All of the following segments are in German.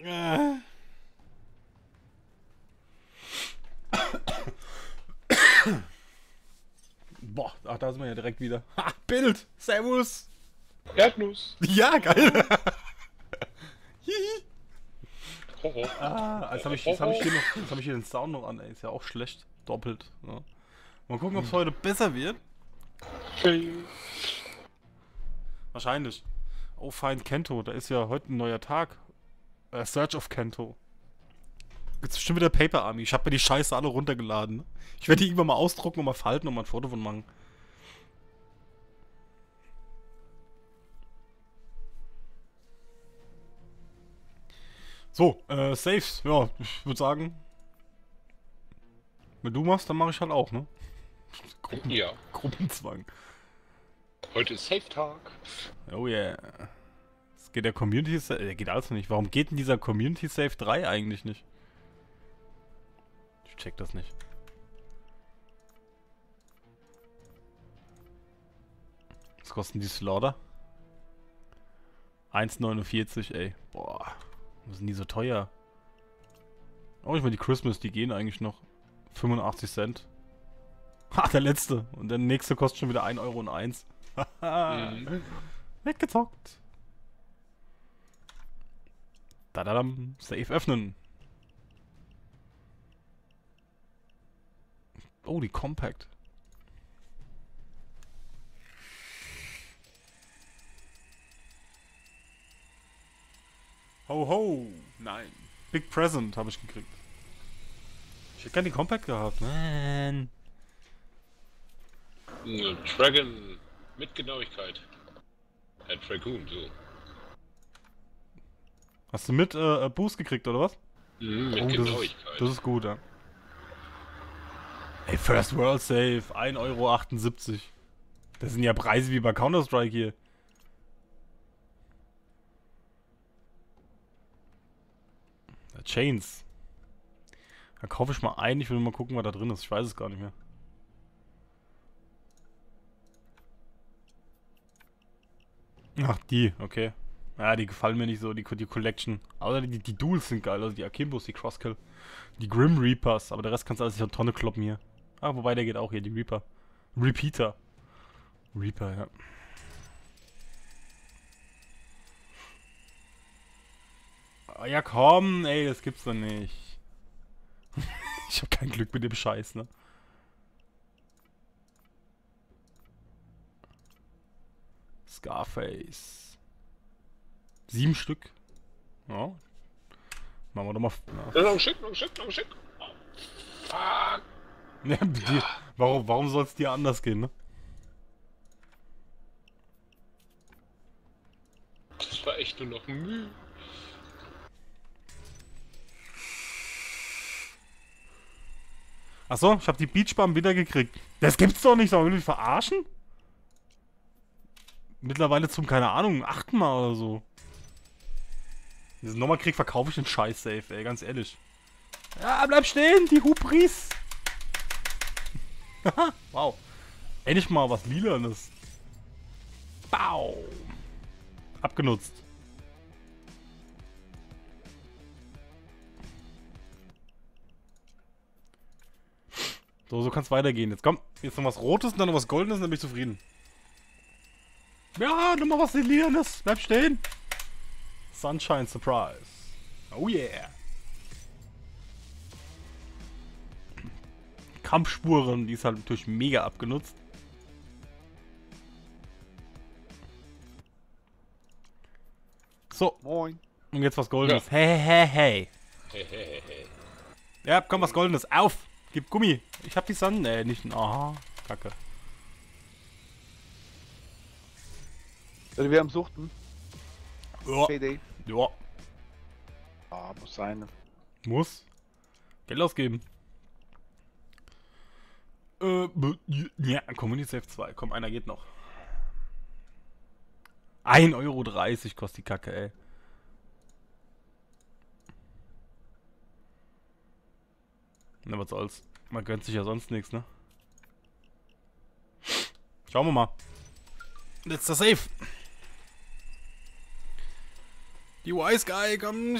Boah, ach, da sind wir ja direkt wieder. Ha, Bild! Servus! Erdnuss. Ja, geil! Hihi. Hoho. Jetzt habe ich hier den Sound noch an, ey. Ist ja auch schlecht. Doppelt. Ja. Mal gucken, ob es heute besser wird. Wahrscheinlich. Oh, Find Kento. Da ist ja heute ein neuer Tag. Search of Kento. Jetzt bestimmt wieder Paper Army. Ich habe mir die Scheiße alle runtergeladen. Ne? Ich werde die irgendwann mal ausdrucken und mal falten und mal ein Foto von machen. So, Saves. Ja, ich würde sagen, wenn du machst, dann mache ich halt auch, ne? Ja. Gruppenzwang. Heute ist Safe-Tag. Oh yeah. Es geht der Community Save. Geht also nicht. Warum geht denn dieser Community Save 3 eigentlich nicht? Ich check das nicht. Was kosten die Slaughter? 1,49, ey. Boah. Was sind die so teuer? Oh, ich meine, die Christmas, die gehen eigentlich noch. 85 Cent. Ha, der letzte. Und der nächste kostet schon wieder 1,01 €. Haha. Weggezockt. Dadadam. Safe öffnen. Oh, die Compact. Ho ho. Nein. Big Present habe ich gekriegt. Ich hätte gerne die Compact gehabt. Man. Dragon mit Genauigkeit. Dragoon, so. Hast du mit Boost gekriegt, oder was? Mit Genauigkeit. Das ist gut, ja. Ey, First World Save, 1,78 €. Das sind ja Preise wie bei Counter-Strike hier. Chains. Da kaufe ich mal ein, ich will mal gucken, was da drin ist. Ich weiß es gar nicht mehr. Ach, die, okay. Ja, die gefallen mir nicht so, die Collection. Aber die Duels sind geil, also die Akimbos, die Crosskill. Die Grim Reapers, aber der Rest kannst du alles in eine Tonne kloppen hier. Ah, wobei der geht auch hier, die Reaper. Repeater. Reaper, ja. Oh, ja komm, ey, das gibt's doch nicht. Ich hab kein Glück mit dem Scheiß, ne? Scarface. 7 Stück. Ja. Machen wir doch mal. Ja, noch ein Stück. Oh, fuck. Ja, warum soll es dir anders gehen, ne? Das war echt nur noch Mühe. Achso, ich hab die Beachbomb wieder gekriegt. Das gibt's doch nicht, sollen wir mich verarschen? Mittlerweile zum, keine Ahnung, 8. Mal oder so. Wenn ich das nochmal krieg, verkaufe ich den Scheiß safe, ey, ganz ehrlich. Ja, bleib stehen, die Hubris. Wow. Endlich mal was Lilanes. Bau. Abgenutzt. So kann's weitergehen. Jetzt komm, jetzt noch was Rotes und dann noch was Goldenes und dann bin ich zufrieden. Ja, nochmal was Lilanes. Bleib stehen. Sunshine Surprise. Oh yeah. Kampfspuren, die ist halt natürlich mega abgenutzt. So. Moin. Und jetzt was Goldenes. Ja. Hey. Ja, komm, was Goldenes. Auf! Gib Gummi. Ich hab die Sonne. Nee, nicht. Aha. Kacke. Sind wir am Suchten? Ja. PD. Ja. Ah, muss sein. Muss. Geld ausgeben. Ja, Community Save 2. Komm, einer geht noch. 1,30 € kostet die Kacke, ey. Na, was soll's. Man gönnt sich ja sonst nichts, ne? Schauen wir mal. Letzter Save. Die Wise Guy, komm.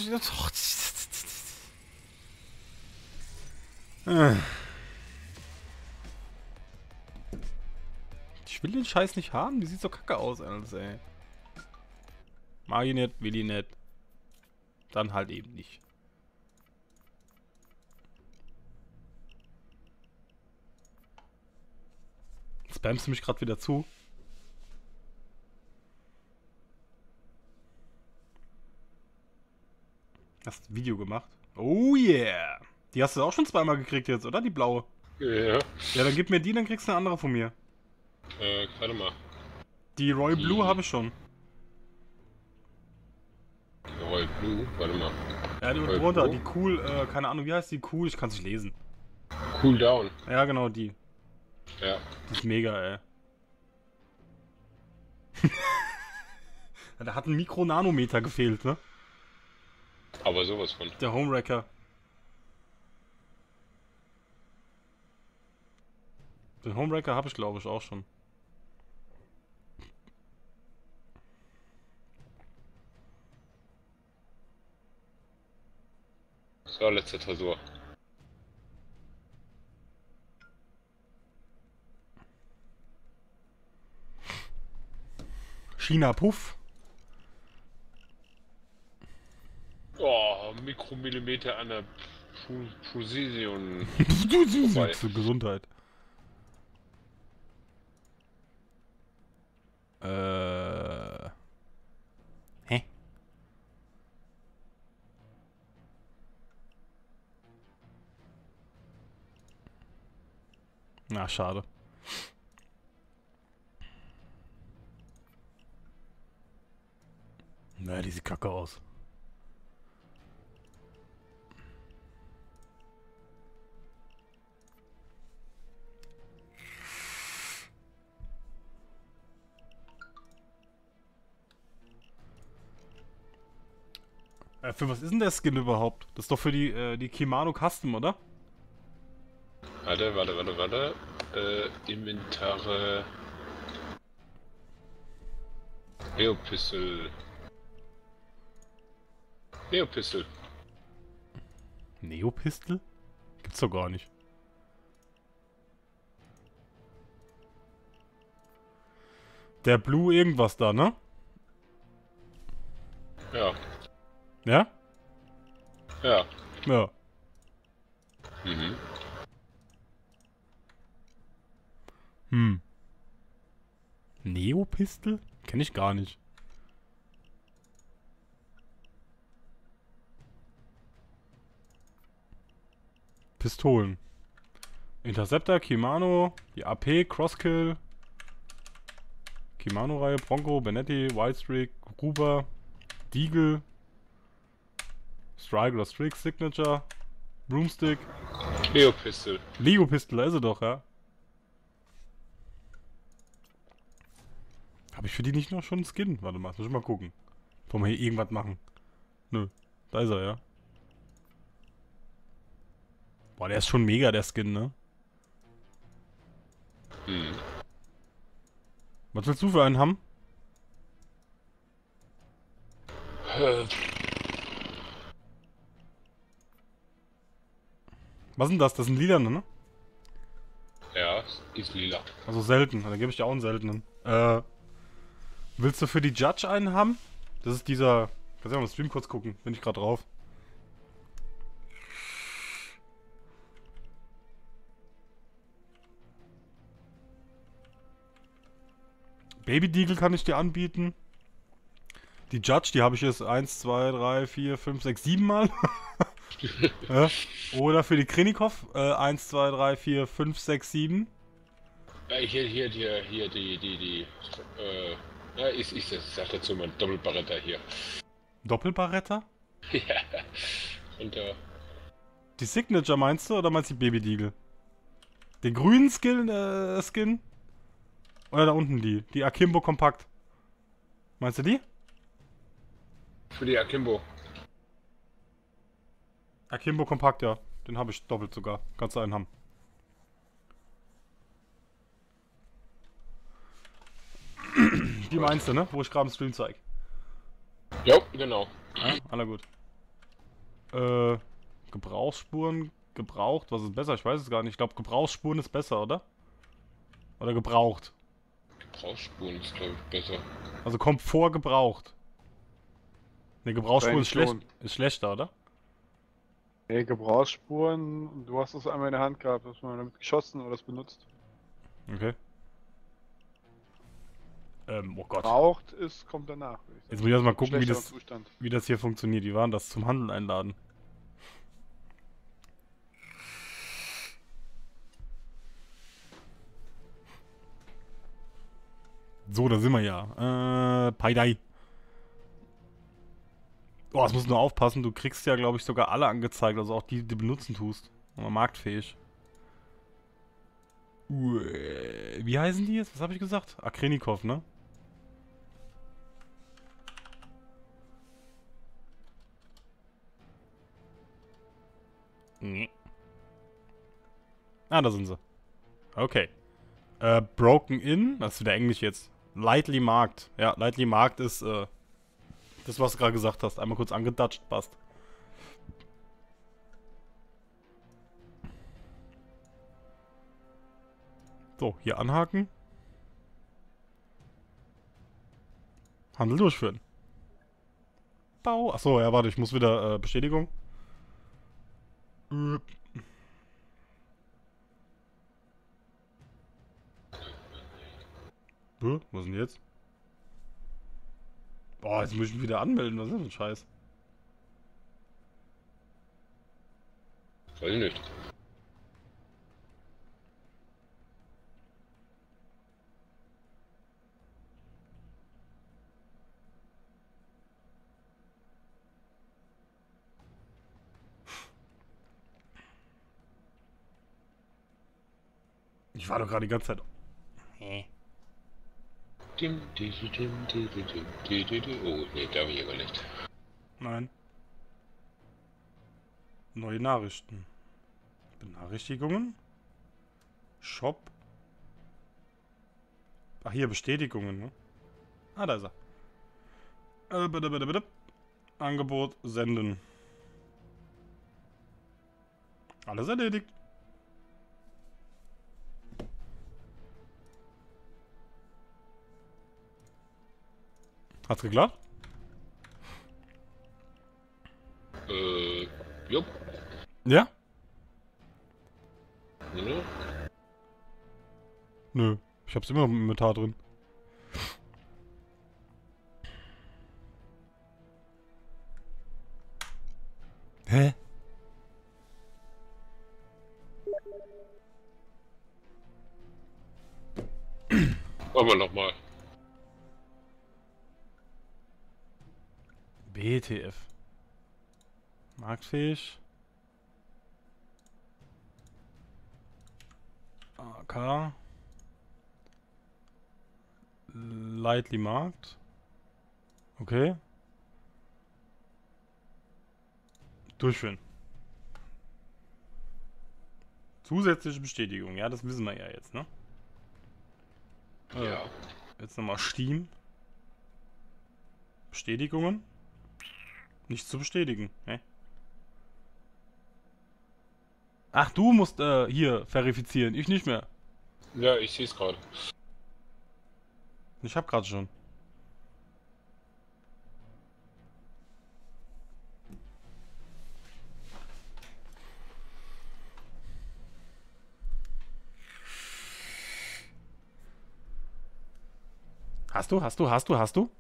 Ich will den Scheiß nicht haben, die sieht so kacke aus, alles, ey. Mag ich nicht, will ich nicht. Dann halt eben nicht. Spammst du mich gerade wieder zu? Hast ein Video gemacht? Oh yeah! Die hast du auch schon zweimal gekriegt jetzt, oder? Die blaue. Ja. Ja, dann gib mir die, dann kriegst du eine andere von mir. Warte mal. Die Royal Blue habe ich schon. Royal Blue, warte mal. Ja, die unten drunter, die cool, keine Ahnung, wie heißt die? Cool, ich kann es nicht lesen. Cool Down. Ja, genau, die. Ja. Die ist mega, ey. Da hat ein Mikronanometer gefehlt, ne? Aber sowas von. Der Homewrecker. Den Homewrecker habe ich, glaube ich, auch schon. So, letzte Tresor. China Puff. Oh, Mikromillimeter an der Precision. Zur Gesundheit. Hä? Na, schade. Na, die sieht kacke aus. Für was ist denn der Skin überhaupt? Das ist doch für die Kimano Custom, oder? Warte. Inventare. Neopistol. Neopistol? Gibt's doch gar nicht. Der Blue irgendwas da, ne? Ja. Ja? Ja. Ja. Mhm. Neopistol? Kenn ich gar nicht. Pistolen. Interceptor, Kimano, die AP, Crosskill, Kimano-Reihe, Bronco, Benetti, Wildstreak, Gruber, Deagle, Strike oder Strix, Signature, Broomstick. Neopistol. Lego-Pistol, da ist er doch, ja. Habe ich für die nicht noch schon einen Skin? Warte mal, muss ich mal gucken. Wollen wir hier irgendwas machen? Nö, da ist er, ja. Boah, der ist schon mega, der Skin, ne? Mhm. Was willst du für einen haben? Was sind das? Das sind Lilane, ne? Ja, ist lila. Also selten, dann gebe ich dir auch einen seltenen. Willst du für die Judge einen haben? Das ist dieser... Kannst du ja mal im Stream kurz gucken, bin ich gerade drauf. Baby Deagle kann ich dir anbieten. Die Judge, die habe ich jetzt 1, 2, 3, 4, 5, 6, 7 Mal. Ja. Oder für die Krinikov 1, 2, 3, 4, 5, 6, 7. Hier, ja, ich sag dazu mal Doppelbaretta hier. Doppelbaretta? Ja. Und Die Signature meinst du oder meinst du die Baby Deagle? Den grünen Skin? Oder da unten die Akimbo Kompakt. Meinst du die? für die Akimbo. Akimbo Kompakt, ja. Den habe ich doppelt sogar. Kannst du einen haben. Die meinst du, ne? Wo ich gerade im Stream zeige. Jo, genau. Ja, aller gut. Gebrauchsspuren, gebraucht, was ist besser? Ich weiß es gar nicht. Ich glaube, Gebrauchsspuren ist besser, oder? Oder gebraucht. Gebrauchsspuren ist, glaube ich, besser. Also kommt vor gebraucht. Ne, Gebrauchsspuren ist Wahrscheinlich schon. ist schlechter, oder? Ey, Gebrauchsspuren, du hast es einmal in der Hand gehabt, hast du damit geschossen oder das benutzt. Okay. Oh Gott. Braucht ist, kommt danach, würde ich Jetzt sagen. muss ich erst mal gucken, Schlechterer Zustand. wie das hier funktioniert. Wie war denn das? Zum Handeln einladen. So, da sind wir ja. Paidai. Oh, jetzt musst du nur aufpassen. Du kriegst ja, glaube ich, sogar alle angezeigt. Also auch die, die du benutzen tust. Aber marktfähig. Wie heißen die jetzt? Was habe ich gesagt? Akrenikov, ne? Nee. Ah, da sind sie. Okay. Broken In, das ist wieder Englisch jetzt. Lightly marked. Ja, lightly marked ist, das, was du gerade gesagt hast. Einmal kurz angedatscht, passt. So, hier anhaken. Handel durchführen. Bau. Achso, ja, warte, ich muss wieder, Bestätigung. Was ist denn jetzt? Boah, jetzt muss ich mich wieder anmelden. Was ist denn für ein Scheiß? Weiß ich nicht. Ich war doch gerade die ganze Zeit. Dim, di, di, dim, di, di, dim, di, di, di. Oh, nee, da bin ich aber nicht. Nein. Neue Nachrichten. Benachrichtigungen. Shop. Ach, hier Bestätigungen, ne? Ah, da ist er. Bitte, bitte, bitte. Angebot senden. Alles erledigt. Hat's geklappt? Jupp. Ja? Ne? Nö. Ich hab's immer noch im Inventar drin. Hä? Machen wir nochmal. BTF. Marktfähig. AK. Lightly marked. Okay. Durchführen. Zusätzliche Bestätigung. Ja, das wissen wir ja jetzt, ne? Ja. Jetzt nochmal Steam. Bestätigungen. Nicht zu bestätigen. Hä? Ach, du musst hier verifizieren. Ich nicht mehr. Ja, ich sehe es gerade. Ich hab gerade schon. Hast du? Hast du?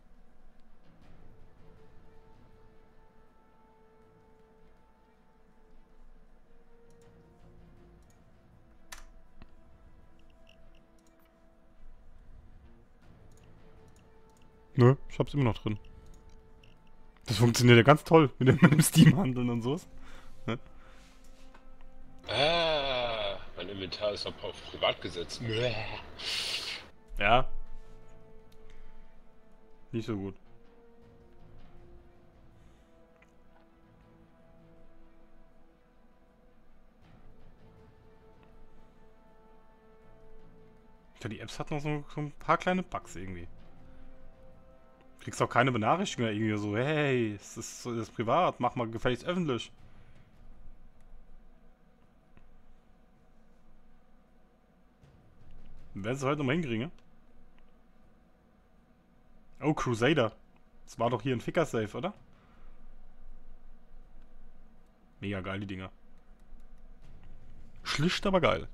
Nö, ich hab's immer noch drin. Das funktioniert ja ganz toll mit dem Steam-Handeln und sowas. Ne? Ah, mein Inventar ist aber auf privat gesetzt. Ja. Nicht so gut. Ja, die Apps hat noch so ein paar kleine Bugs irgendwie. Kriegst auch keine Benachrichtigung irgendwie so, hey, es ist privat, mach mal gefälligst öffentlich. Werden sie heute nochmal hinkriegen, ne? Oh, Crusader. Das war doch hier ein Ficker-Safe, oder? Mega geil, die Dinger. Schlicht, aber geil.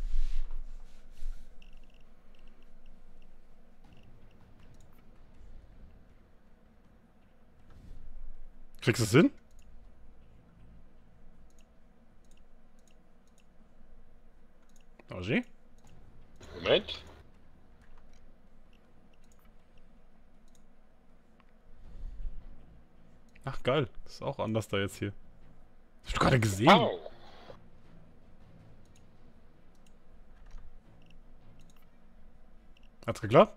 Kriegst du es hin? Oji? Moment. Ach, geil. Das ist auch anders da jetzt hier. Hast du gerade gesehen? Au! Hat's geklappt?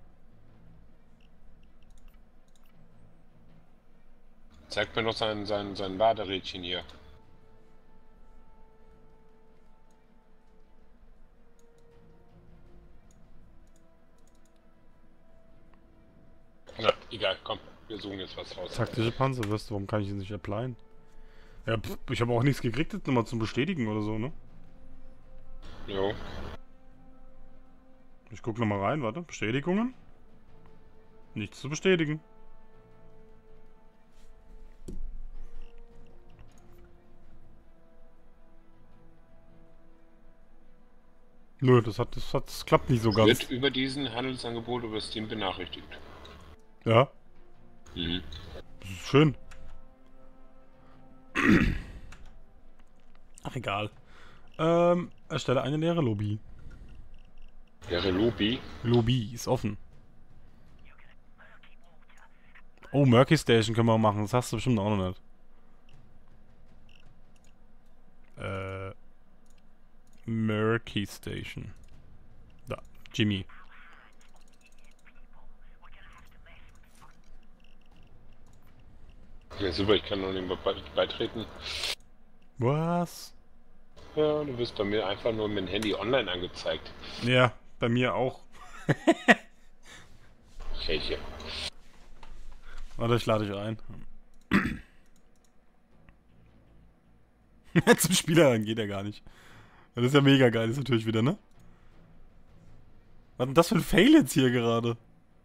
Zeig mir noch sein Baderädchen hier. Na, egal, komm. Wir suchen jetzt was raus. Taktische Panzerweste, warum kann ich ihn nicht applyen? Ja, ich habe auch nichts gekriegt, jetzt nochmal zum Bestätigen oder so, ne? Jo. Ich guck nochmal rein, warte. Bestätigungen? Nichts zu bestätigen. Nö, das klappt nicht so ganz. Wird über diesen Handelsangebot über Steam benachrichtigt. Ja, Mhm. das ist schön. Ach, egal. Erstelle eine leere Lobby. Wäre Lobby. Lobby ist offen. Oh, Murky Station können wir auch machen. Das hast du bestimmt auch noch nicht. Murky Station. Da, Jimmy. Ja, super, ich kann noch nicht mehr beitreten. Was? Ja, du wirst bei mir einfach nur mit dem Handy online angezeigt. Ja, bei mir auch. Welche? Warte, ich lade dich ein. Zum Spieler rein geht ja gar nicht. Das ist ja mega geil, ist natürlich wieder, ne? Was ist denn das für ein Fail jetzt hier gerade?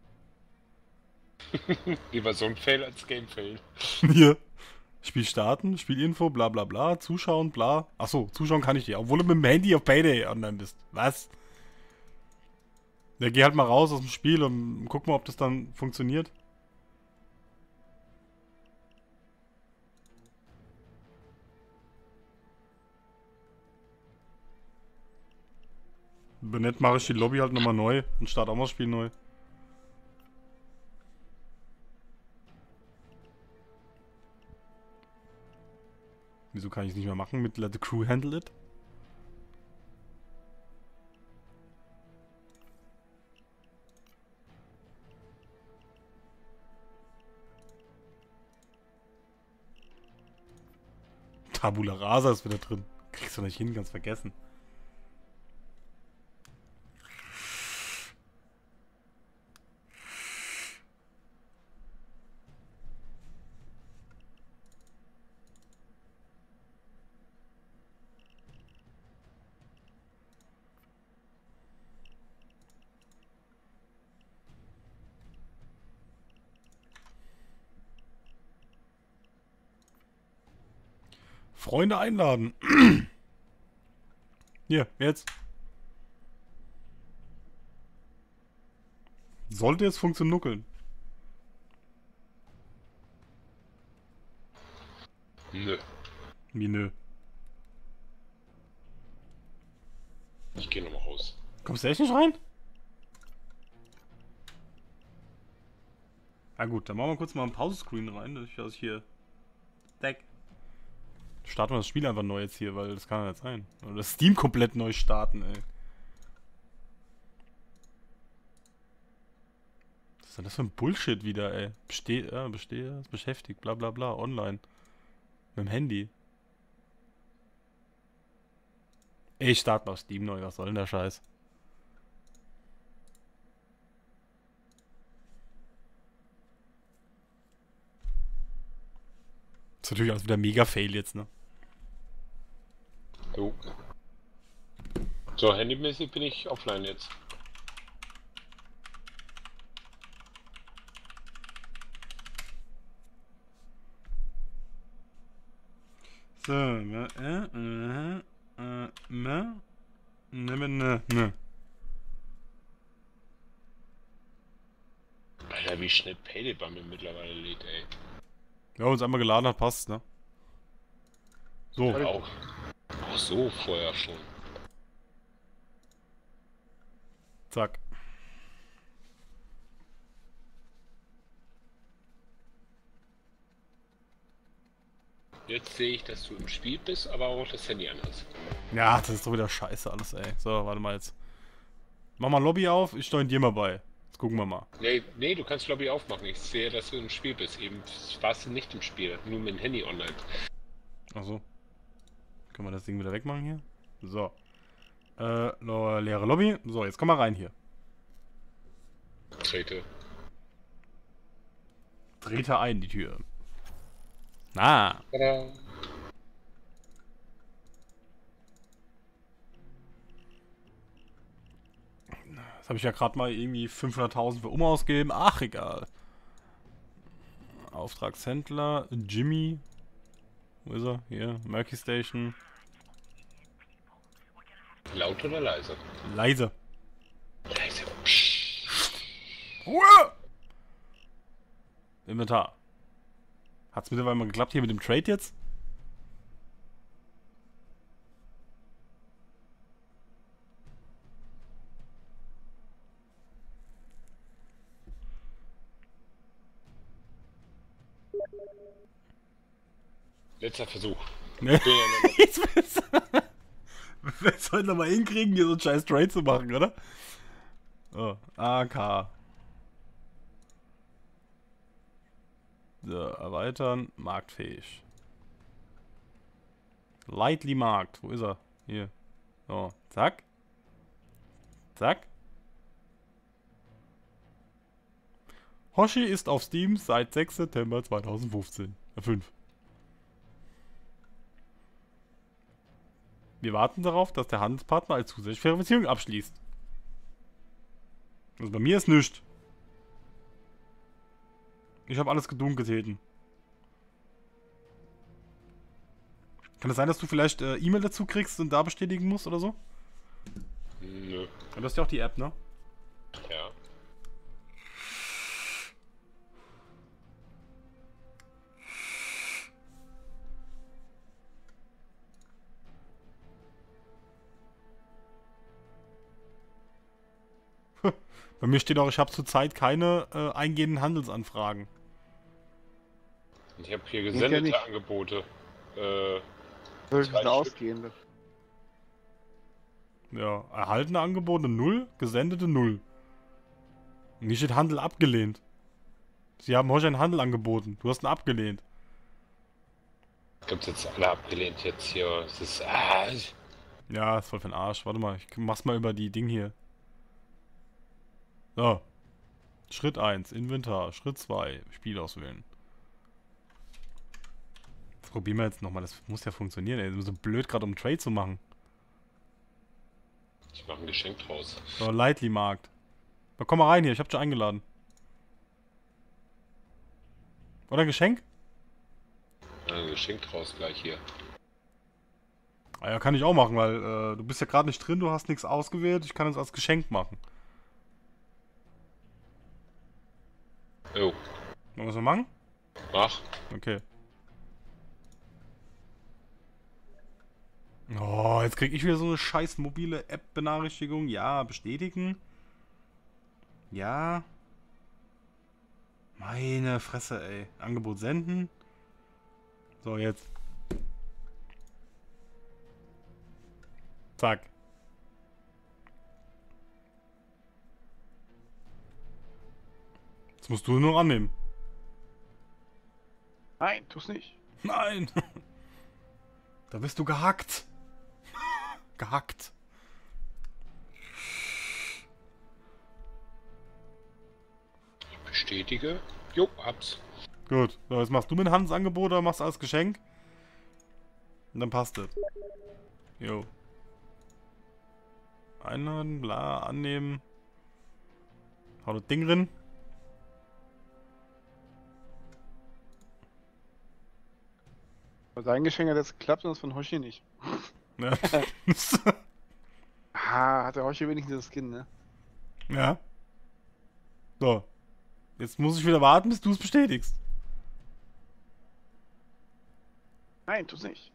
Lieber so ein Fail als Game-Fail. Hier. Spiel starten, Spielinfo, bla bla bla, zuschauen, bla. Achso, zuschauen kann ich dir, obwohl du mit dem Handy auf Payday online bist. Was? Ja, geh halt mal raus aus dem Spiel und guck mal, ob das dann funktioniert. Wenn nicht, mache ich die Lobby halt nochmal neu und starte auch mal das Spiel neu. Wieso kann ich es nicht mehr machen mit Let the Crew Handle It? Tabula Rasa ist wieder drin. Kriegst du nicht hin, ganz vergessen. Freunde einladen. Hier, jetzt. Sollte jetzt funktionieren. Nö. Wie nö. Ich gehe nochmal raus. Kommst du echt nicht rein? Na gut, dann machen wir kurz mal einen Pause-Screen rein, dass ich hier... Deck. Starten wir das Spiel einfach neu jetzt hier, weil das kann ja nicht sein. Oder das Steam komplett neu starten, ey. Was ist denn das für ein Bullshit wieder, ey? Bestehe, ist beschäftigt, bla bla bla, online. Mit dem Handy. Ey, ich starte mal Steam neu, was soll denn der Scheiß? ist natürlich alles wieder mega fail jetzt, ne? Oh. So, handymäßig bin ich offline jetzt. So, ne. Alter, wie schnell Payday bei mir mittlerweile lädt, ey. Ja, uns einmal geladen hat, passt, ne? So. Auch so vorher schon. Zack. Jetzt sehe ich, dass du im Spiel bist, aber auch das Handy an hast. Ja, das ist doch wieder scheiße alles, ey. So, warte mal jetzt. Mach mal Lobby auf, ich steuere dir mal bei. Jetzt gucken wir mal. Nee, du kannst Lobby aufmachen. Ich sehe, dass du im Spiel bist. Eben warst du nicht im Spiel, nur mit dem Handy online. Achso. Können wir das Ding wieder wegmachen hier? So. Leere Lobby. So, jetzt komm mal rein hier. Trete. Trete ein, die Tür. Ah. Tada. Das habe ich ja gerade mal irgendwie 500.000 für ausgegeben. Ach, egal. Auftragshändler. Jimmy. Wo ist er? Hier. Murky Station. Laut oder leise? Leise. Leise. Psst. Ruhe! Inventar. Hat's mittlerweile mal geklappt hier mit dem Trade jetzt? Letzter Versuch. Ne? Jetzt wir sollten noch mal hinkriegen, hier so einen scheiß Trade zu machen, oder? Oh, AK. So, erweitern. Marktfähig. Lightly Markt. Wo ist er? Hier. So, zack. Zack. Hoshi ist auf Steam seit 6. September 2015. 5. Wir warten darauf, dass der Handelspartner als zusätzliche Verifizierung abschließt. Also bei mir ist nichts. Ich habe alles getäten. Kann es sein, dass du vielleicht E-Mail dazu kriegst und da bestätigen musst oder so? Nö. Du hast ja auch die App, ne? Ja. Bei mir steht auch, ich habe zurzeit keine eingehenden Handelsanfragen. Ich habe hier ja gesendete nicht. Angebote. Höchstens 2 Stück. ausgehende. Ja, erhaltene Angebote 0, gesendete 0. Und hier steht Handel abgelehnt. Sie haben heute einen Handel angeboten. Du hast ihn abgelehnt. Gibt's jetzt alle abgelehnt jetzt hier. Es ist. Ja, ist voll für den Arsch. Warte mal, ich mach's mal über die Ding hier. So. Schritt 1, Inventar. Schritt 2, Spiel auswählen. Das probieren wir jetzt nochmal. Das muss ja funktionieren, ey. Das ist so blöd, gerade um Trade zu machen. Ich mache ein Geschenk draus. So, Lightly Markt. Na, komm mal rein hier, ich hab dich eingeladen. Oder ein Geschenk? Ein Geschenk draus gleich hier. Ah ja, kann ich auch machen, weil du bist ja gerade nicht drin, du hast nichts ausgewählt. Ich kann es als Geschenk machen. Oh, Wollen wir es mal machen? mach. Okay. Oh, jetzt krieg ich wieder so eine scheiß mobile App-Benachrichtigung. Ja, bestätigen. Ja. Meine Fresse, ey. Angebot senden. So, jetzt. Zack. Jetzt musst du nur annehmen. Nein, tu's nicht. Nein! Da bist du gehackt. Gehackt. Ich bestätige. Jo, hab's. Gut. So, jetzt machst du mir ein Handelsangebot oder machst du als Geschenk? Und dann passt das. Jo. Einladen, bla, annehmen. Hau das Ding drin. Bei deinem Geschenk hat jetzt geklappt und das von Hoshi nicht. Ja. Ah, hat der Hoshi wenigstens das Skin, ne? Ja. So. Jetzt muss ich wieder warten, bis du es bestätigst. Nein, tu's nicht.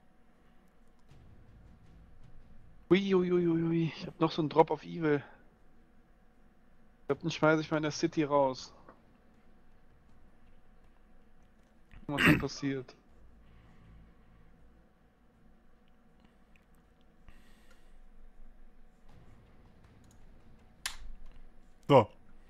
Uiuiuiui, ich hab noch so einen Drop of Evil. Ich glaub, den schmeiße ich mal in der City raus. Was dann passiert. So.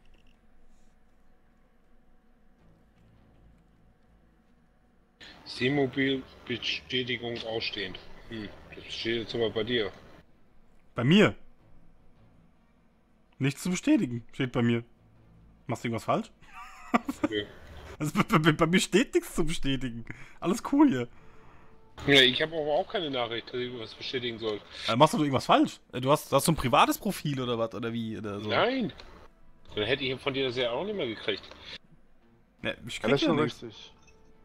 Seemobil-Bestätigung ausstehend. Das steht jetzt aber bei dir. Bei mir. Nichts zu bestätigen. Steht bei mir. Machst du irgendwas falsch? Okay. Also bei mir steht nichts zu bestätigen. Alles cool hier. Ja, ich habe aber auch keine Nachricht, dass ich was bestätigen soll. Machst du doch irgendwas falsch? Du hast so ein privates Profil oder was? Oder wie? Oder so. Nein! Dann hätte ich von dir das ja auch nicht mehr gekriegt. Ja, ich krieg Alles ja schon nichts. richtig.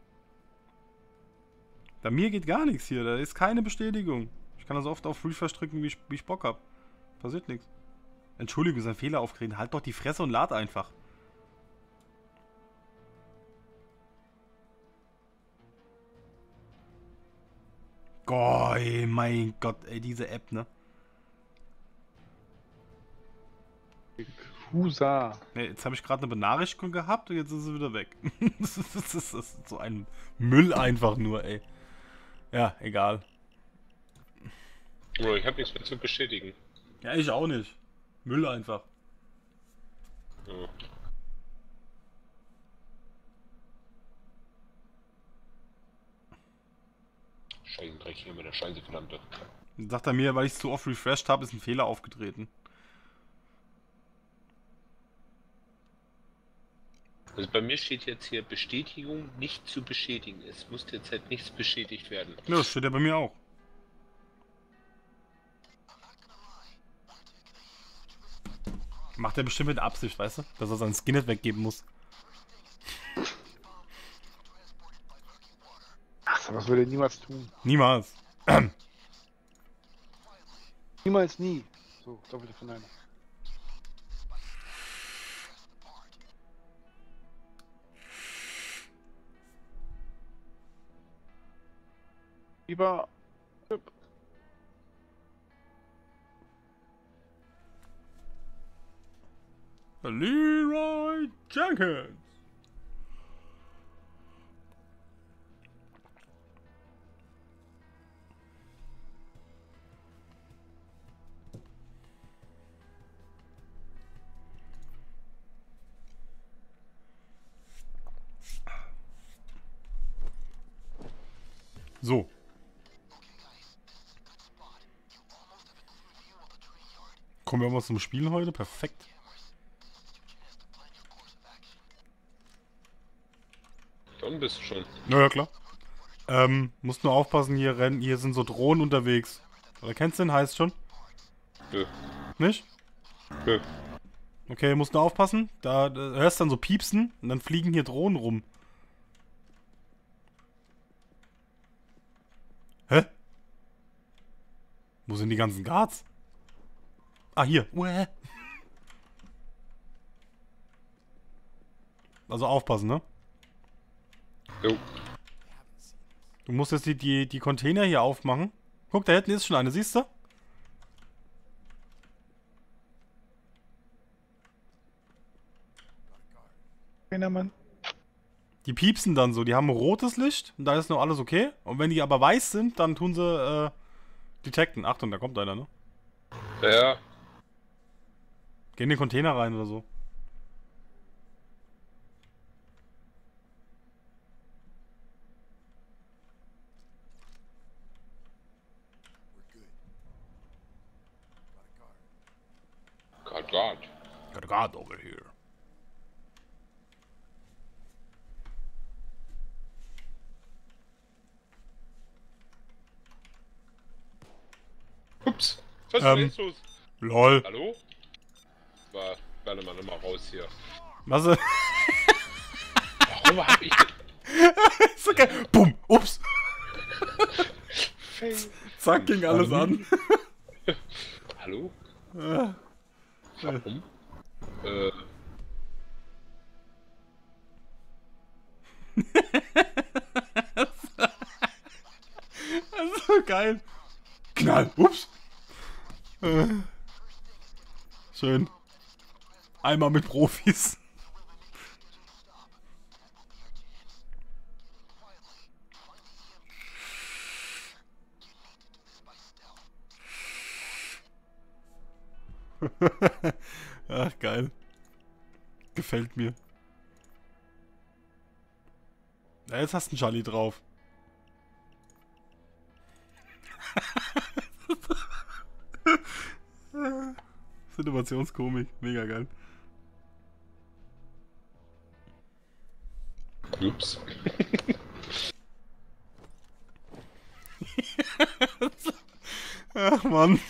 Bei mir geht gar nichts hier. Da ist keine Bestätigung. Ich kann das oft auf Refresh drücken, wie ich Bock hab. Passiert nichts. Entschuldigung, ist ein Fehler aufgeregt. Halt doch die Fresse und lad einfach. Gott, ey, mein Gott, ey, diese App, ne? Husa. Ne, jetzt habe ich gerade eine Benachrichtigung gehabt und jetzt ist sie wieder weg. Das ist so ein Müll einfach nur, ey. Ja, egal. Oh, ich habe nichts mehr zu bestätigen. Ja, ich auch nicht. Müll einfach. Ja. Scheißendreck hier mit der Scheiße, verdammte. Dann sagt er mir, weil ich es zu oft refreshed habe, ist ein Fehler aufgetreten. Also bei mir steht jetzt hier Bestätigung nicht zu bestätigen. Es muss derzeit nichts bestätigt werden. Ja, das steht ja bei mir auch. Macht er bestimmt mit Absicht, weißt du? Dass er seinen Skin nicht weggeben muss. Ach, was würde er niemals tun? Niemals. Niemals nie. So, doppelte Verneinung. Lieber. Leroy Jenkins. So. Kommen wir mal zum Spielen heute. Perfekt. Dann bist du schon. Naja, klar. Musst nur aufpassen, hier sind so Drohnen unterwegs. Oder kennst du den? Heißt schon? Nö. Nicht? Nö. Okay, musst nur aufpassen. Da hörst dann so Piepsen und dann fliegen hier Drohnen rum. Hä? Wo sind die ganzen Guards? Ah, hier. Uäh. Also aufpassen, ne? Jo. Du musst jetzt die Container hier aufmachen. Guck, da hinten ist schon eine, siehst du? Keiner Mann. Die piepsen dann so, die haben ein rotes Licht und da ist noch alles okay. Und wenn die aber weiß sind, dann tun sie detecten. Achtung, da kommt einer, ne? Ja. Geh in den Container rein oder so. God. Got a guard over here. Was ist denn jetzt los? Lol. Hallo? Warte mal nochmal raus hier. Was? Warum hab ich... Ist so geil. Bumm. Ups. Fail. Zack, ging alles an. Hallo? Ah. Warum? Das ist so geil. Knall. Ups. Schön. Einmal mit Profis. Ach, geil. Gefällt mir. Ja, jetzt hast du einen Charlie drauf. Situationskomik. Mega geil. Ups. Ach, Mann.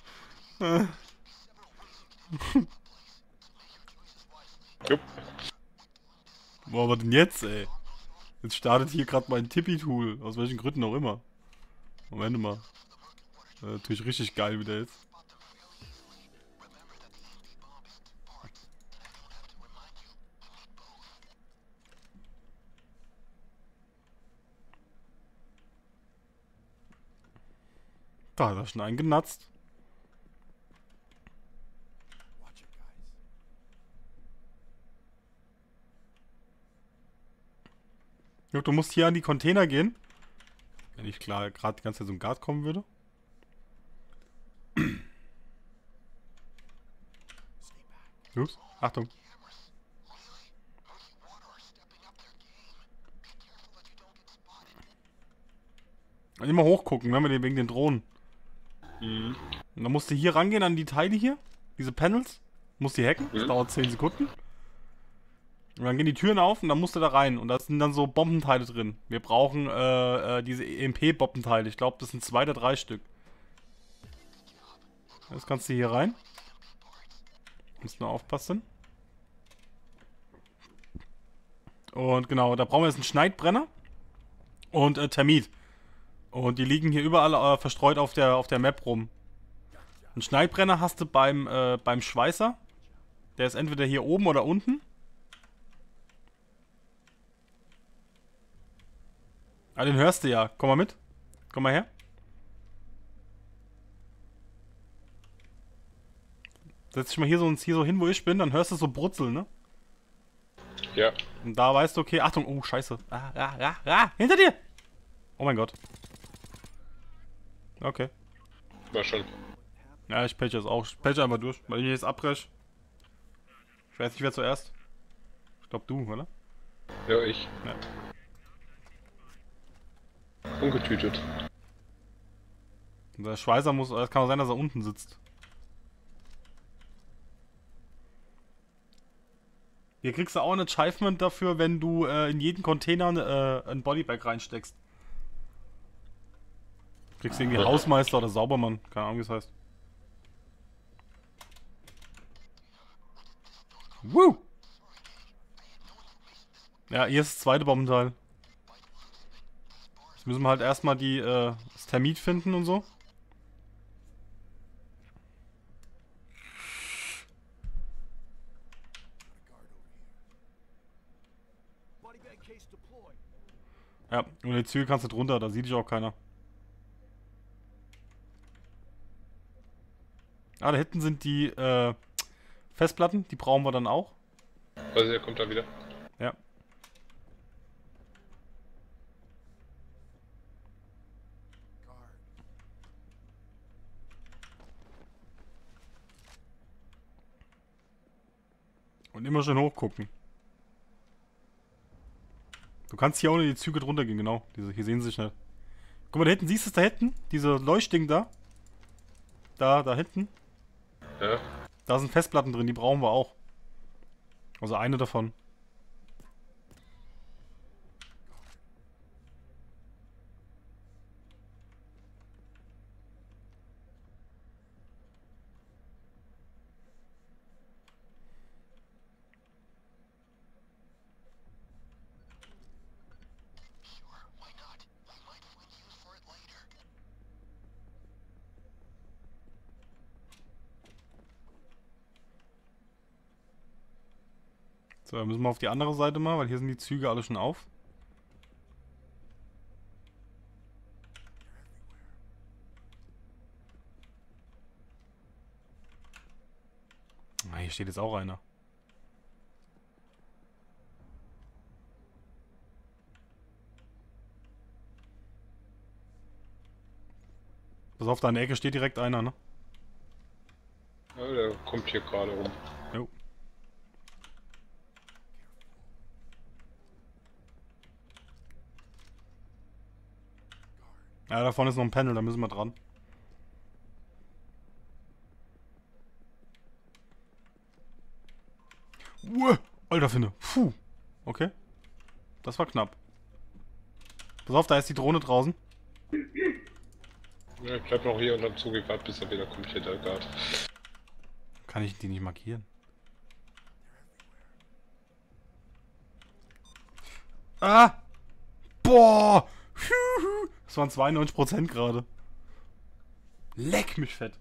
Jupp. Boah, was denn jetzt, ey? Jetzt startet hier gerade mein Tippy-Tool. Aus welchen Gründen auch immer. Moment mal. Natürlich richtig geil wieder jetzt. Da hat er schon einen genatzt. Jo, du musst hier an die Container gehen. Wenn ich klar gerade die ganze Zeit so ein Guard kommen würde. Ups, Achtung. Und immer hochgucken, wenn wir wegen den Drohnen. Mhm. Und dann musst du hier rangehen an die Teile hier. Diese Panels. Musst die hacken. Das Mhm. dauert 10 Sekunden. Und dann gehen die Türen auf und dann musst du da rein. Und da sind dann so Bombenteile drin. Wir brauchen diese EMP-Bombenteile. Ich glaube, das sind 2 oder 3 Stück. Jetzt kannst du hier rein. Musst nur aufpassen. Und genau, da brauchen wir jetzt einen Schneidbrenner. Und Termit. Und die liegen hier überall verstreut auf der Map rum. Einen Schneidbrenner hast du beim Schweißer. Der ist entweder hier oben oder unten. Ah, den hörst du ja. Komm mal mit. Komm mal her. Setz dich mal hier so hin, wo ich bin, dann hörst du so brutzeln, ne? Ja. Und da weißt du, okay, Achtung, oh, scheiße. Hinter dir! Oh mein Gott. Okay. War schon. Ja, ich patche jetzt auch. Ich patche einfach durch, weil ich jetzt abbreche. Ich weiß nicht, wer zuerst. Ich glaube du, oder? Ja, ich. Ja. Ungetütet. Und der Schweißer muss, es kann auch sein, dass er unten sitzt. Hier kriegst du auch ein Achievement dafür, wenn du in jeden Container ein Bodybag reinsteckst. Kriegst du irgendwie Hausmeister oder Saubermann, keine Ahnung wie es heißt. Woo! Ja, hier ist das zweite Bombenteil. Jetzt müssen wir halt erstmal das Termit finden und so. Ja, und die Züge kannst du drunter, da sieht dich auch keiner. Ah, da hinten sind die Festplatten, die brauchen wir dann auch. Also er kommt da wieder. Ja. Und immer schön hochgucken. Du kannst hier ohne die Züge drunter gehen, genau. Hier sehen sie sich nicht. Guck mal, da hinten, siehst du es da hinten? Diese Leuchtding da. Da hinten. Ja. Da sind Festplatten drin, die brauchen wir auch. Also eine davon. So, dann müssen wir auf die andere Seite mal, weil hier sind die Züge alle schon auf. Ah, hier steht jetzt auch einer. Pass auf, da in der Ecke steht direkt einer, ne? Ja, der kommt hier gerade rum. Jo. Ja, da vorne ist noch ein Panel, da müssen wir dran. Uah, alter Finne. Puh. Okay. Das war knapp. Pass auf, da ist die Drohne draußen. Ja, ich bleib noch hier und hab zugewartet, bis er wieder kommt, hier der Guard. Kann ich die nicht markieren? Ah! Boah! Das waren 92% gerade. Leck mich fett.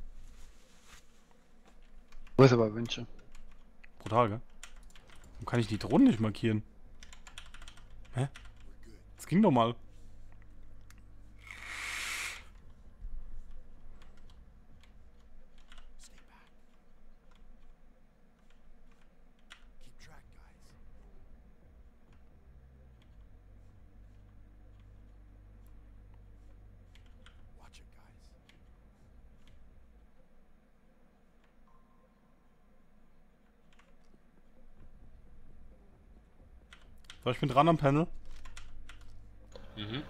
Wo ist aber Wünsche? Brutal, gell? Warum kann ich die Drohnen nicht markieren? Hä? Das ging doch mal. So, ich bin dran am Panel. Mhm.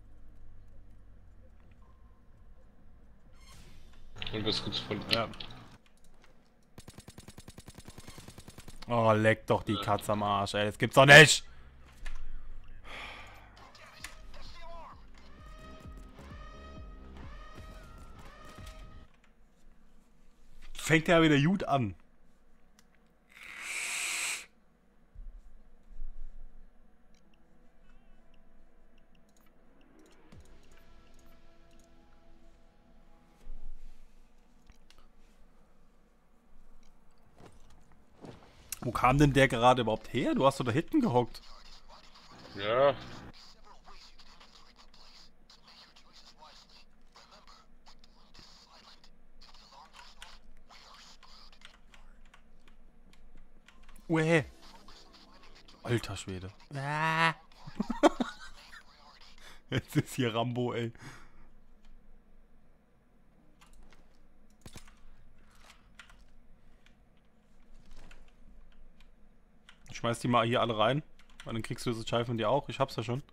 Und wirst gut gefunden. Ja. Oh, leck doch die Katze am Arsch, ey. Das gibt's doch nicht! Fängt ja wieder gut an. Wo kam denn der gerade überhaupt her? Du hast doch da hinten gehockt. Ja. Uäh. Alter Schwede. Ah. Jetzt ist hier Rambo, ey. Ich schmeiß die mal hier alle rein. Weil dann kriegst du das Scheiben von dir auch. Ich hab's ja schon.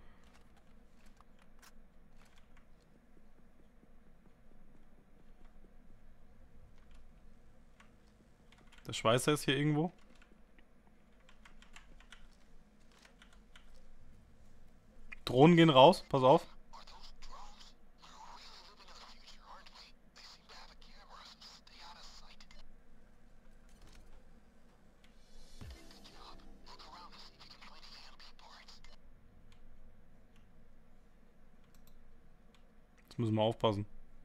Der Schweißer ist hier irgendwo. Drohnen gehen raus. Pass auf. Jetzt müssen wir aufpassen.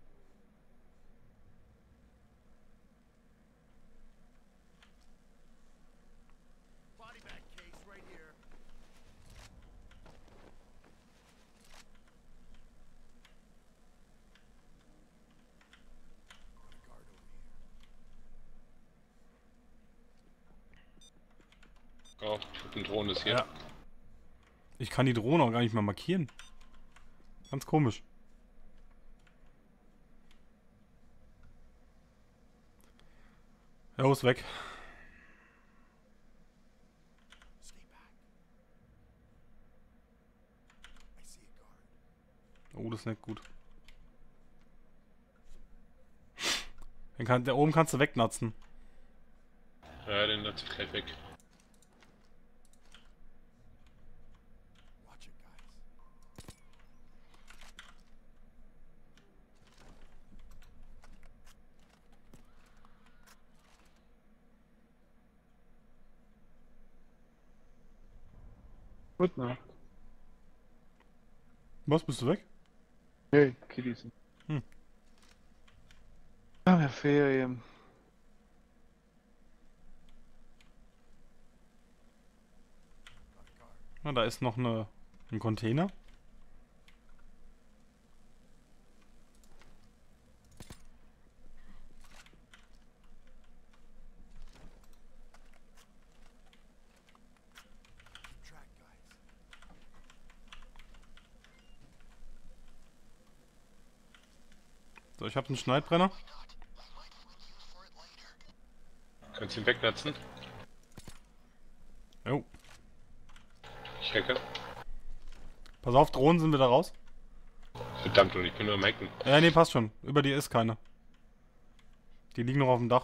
Oh, ich hab den Drohne ist hier. Ja. Ich kann die Drohne auch gar nicht mehr markieren. Ganz komisch. Ja, ist weg. Oh, das ist nicht gut. Der oben kannst du wegnatzen. Ja, den hat sich gleich weg. Gute Nacht. Was, bist du weg? Hey, Kiddies. Hm. Ah, ja, Ferien. Na, da ist noch ein Container. So, ich habe einen Schneidbrenner. Kannst du ihn wegnatzen? Jo. Ich hacke. Pass auf, Drohnen sind wieder raus. Verdammt, und ich bin nur am Hacken. Ja, nee, passt schon. Über dir ist keine. Die liegen noch auf dem Dach.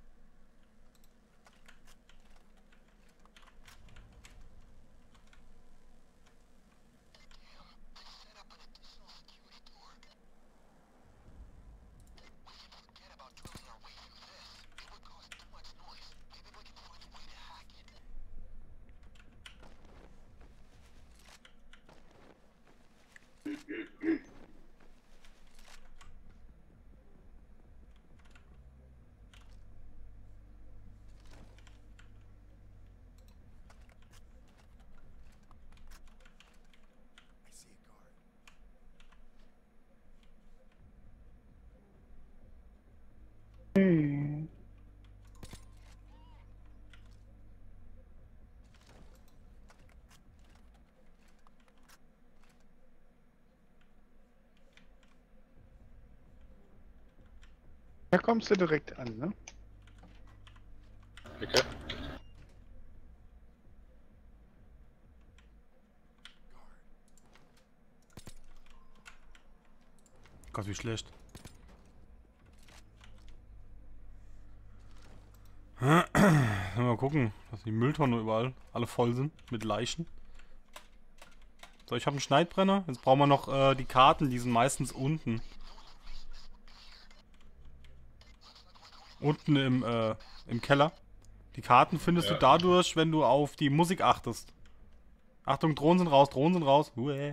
Da kommst du direkt an, ne? Okay. Gott, wie schlecht. Mal gucken, dass die Mülltonnen überall alle voll sind mit Leichen. So, ich habe einen Schneidbrenner. Jetzt brauchen wir noch die Karten, die sind meistens unten. Unten im Keller. Die Karten findest du dadurch, wenn du auf die Musik achtest. Achtung, Drohnen sind raus, Drohnen sind raus. Huä.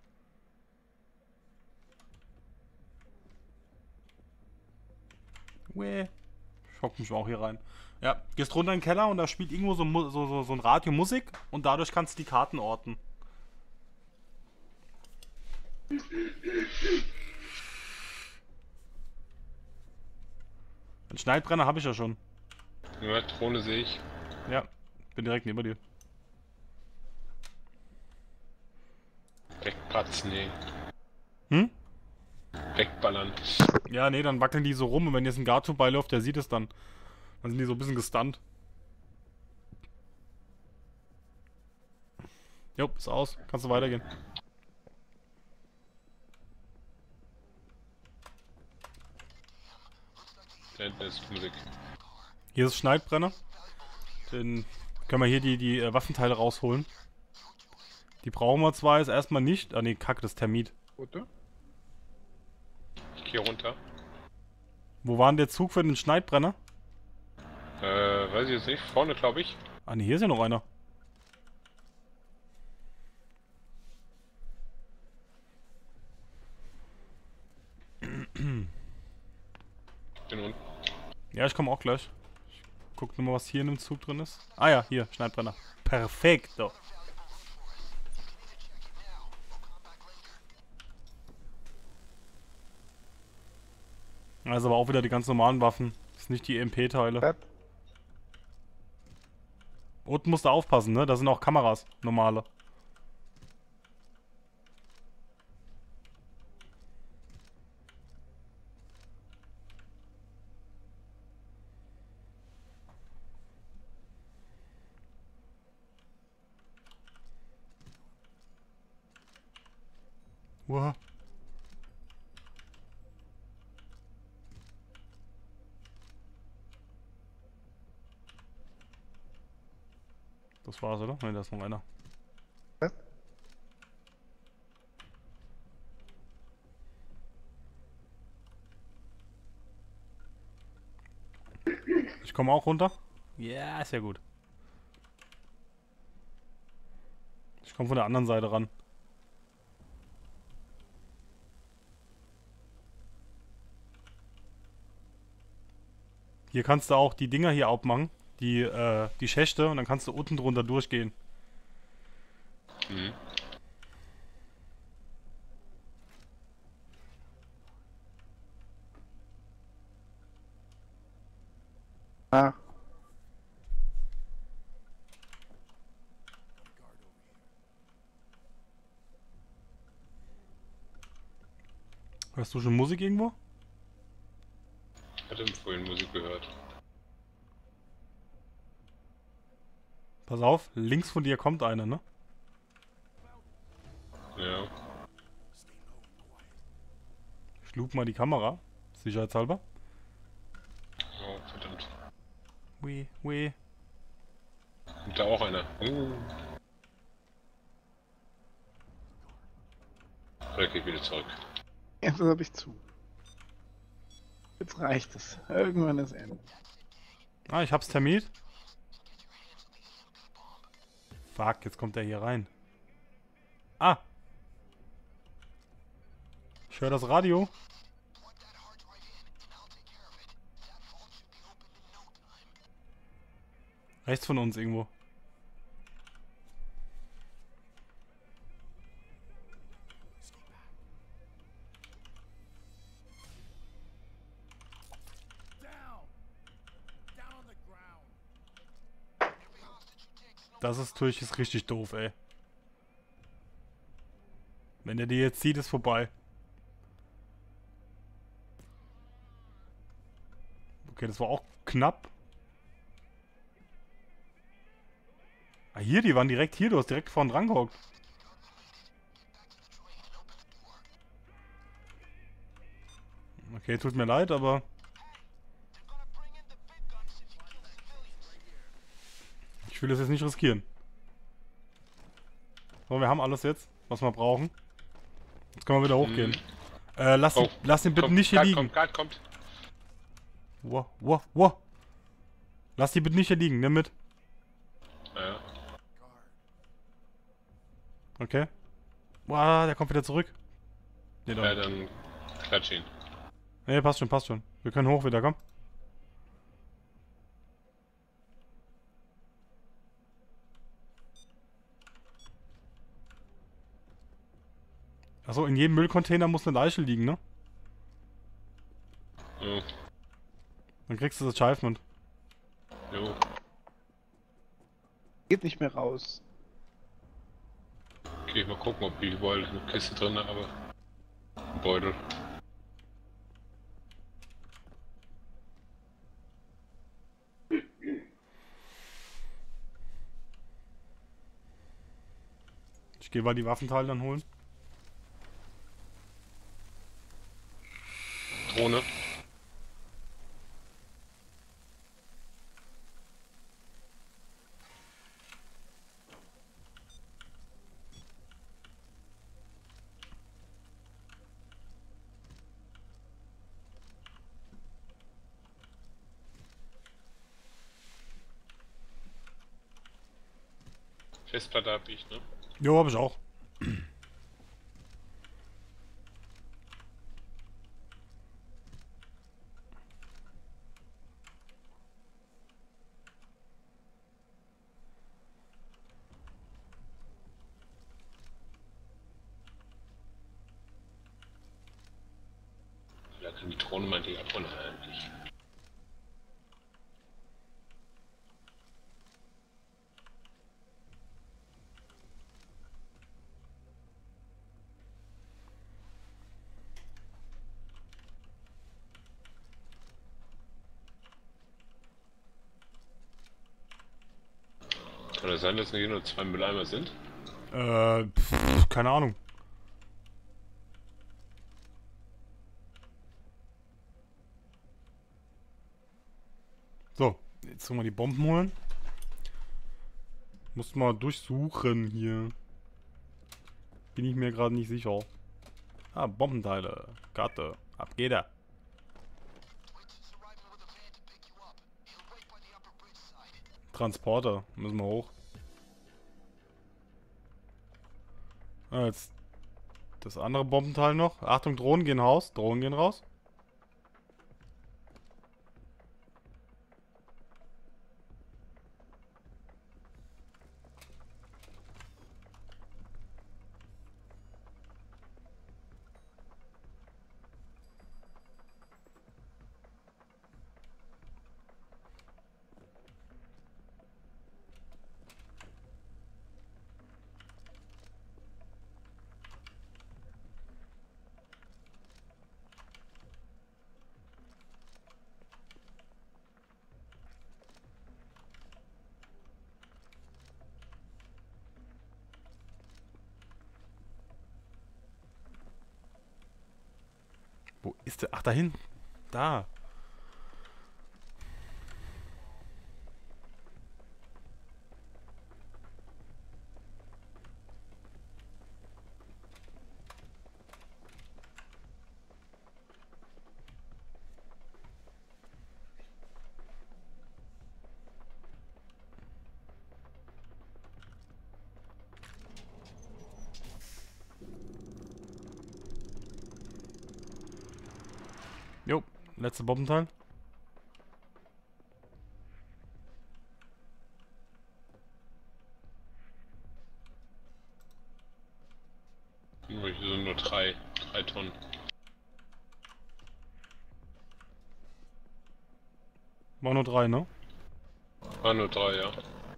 Huä. Ich hock mich auch hier rein. Ja, gehst runter in den Keller und da spielt irgendwo so ein Radio Musik und dadurch kannst du die Karten orten. Einen Schneidbrenner habe ich ja schon. Ja, Drohne sehe ich. Ja, bin direkt neben dir. Wegpatzen, nee. Hm? Wegballern. Ja, nee, dann wackeln die so rum und wenn jetzt ein Guard vorbeiläuft, der sieht es dann. Dann sind die so ein bisschen gestunt. Jo, ist aus. Kannst du weitergehen. Da hinten ist Musik. Hier ist Schneidbrenner. Den können wir hier die Waffenteile rausholen. Die brauchen wir zwar jetzt erstmal nicht. Ah ne, Kacke, das ist Termit. Oder? Ich gehe runter. Wo war denn der Zug für den Schneidbrenner? Weiß ich jetzt nicht. Vorne, glaube ich. Ah ne, hier ist ja noch einer. Bin unten. Ja, ich komme auch gleich. Ich guck nur mal, was hier in dem Zug drin ist. Ah ja, hier, Schneidbrenner. Perfekto. Also aber auch wieder die ganz normalen Waffen. Das sind nicht die EMP-Teile. Unten musst du aufpassen, ne? Da sind auch Kameras, normale. Uah. Das war's, oder? Ne, da ist noch einer. Ich komme auch runter. Ja, ist ja gut. Ich komme von der anderen Seite ran. Hier kannst du auch die Dinger hier aufmachen. Die Schächte und dann kannst du unten drunter durchgehen. Mhm. Ah, Hörst du schon Musik irgendwo? Ich hatte vorhin Musik gehört. Pass auf, links von dir kommt einer, ne? Ja. Ich loop mal die Kamera. Sicherheitshalber. Oh, verdammt. Weh. Und da auch einer. Oder geh ich wieder zurück. jetzt habe ich zu. Jetzt reicht es. Irgendwann ist Ende. Ah, ich hab's terminiert. Fuck, jetzt kommt er hier rein. Ah! Ich höre das Radio. Rechts von uns irgendwo. Das ist natürlich ist richtig doof, ey. Wenn er die jetzt sieht, ist vorbei. Okay, das war auch knapp. Ah, hier, die waren direkt hier. Du hast direkt vorne dran gehockt. Okay, tut mir leid, aber... Ich will das jetzt nicht riskieren. So, wir haben alles jetzt, was wir brauchen. Jetzt können wir wieder hochgehen. Lass den bitte Kommt, nicht hier Guard liegen. kommt, Guard kommt. Wow. Lass die bitte nicht hier liegen, nimm mit. Ja. Okay. Wow, der kommt wieder zurück. Nee, Ja, dann klatsch ihn. Nee, passt schon. Wir können hoch wieder, komm. Achso, in jedem Müllcontainer muss eine Leiche liegen, ne? Jo. Dann kriegst du das Achievement. Jo. Geht nicht mehr raus. Okay, mal gucken, ob ich überall eine Kiste drin habe. Ein Beutel. Ich gehe mal die Waffenteile dann holen. Drohne. Festplatte habe ich, ne? Jo, hab ich auch. Da kann die Drohne mal die abholen eigentlich. Kann das sein, dass hier nur 2 Mülleimer sind? Keine Ahnung. So, jetzt sollen wir die Bomben holen. Muss mal durchsuchen hier. Bin ich mir gerade nicht sicher. Ah, Bombenteile. Karte. Ab geht er. Transporter. Müssen wir hoch. Ah, jetzt das andere Bombenteil noch. Achtung, Drohnen gehen raus. Drohnen gehen raus. Wo ist der? Ach, da hinten. Da. Jo, letzte Bombenteil. Hier sind nur drei Tonnen. War nur 3, ne? War nur 3, ja.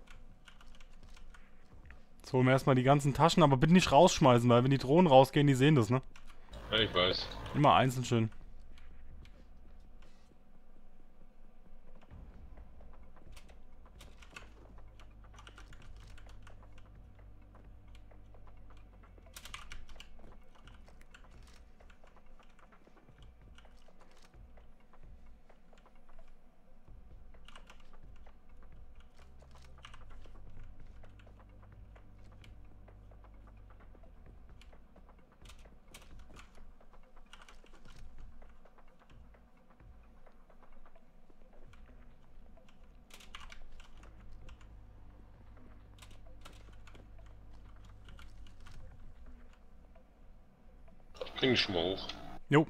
Jetzt holen wir erstmal die ganzen Taschen, aber bitte nicht rausschmeißen, weil wenn die Drohnen rausgehen, die sehen das, ne? Ja, ich weiß. Immer einzeln schön. Bring ich schon mal hoch. Jo.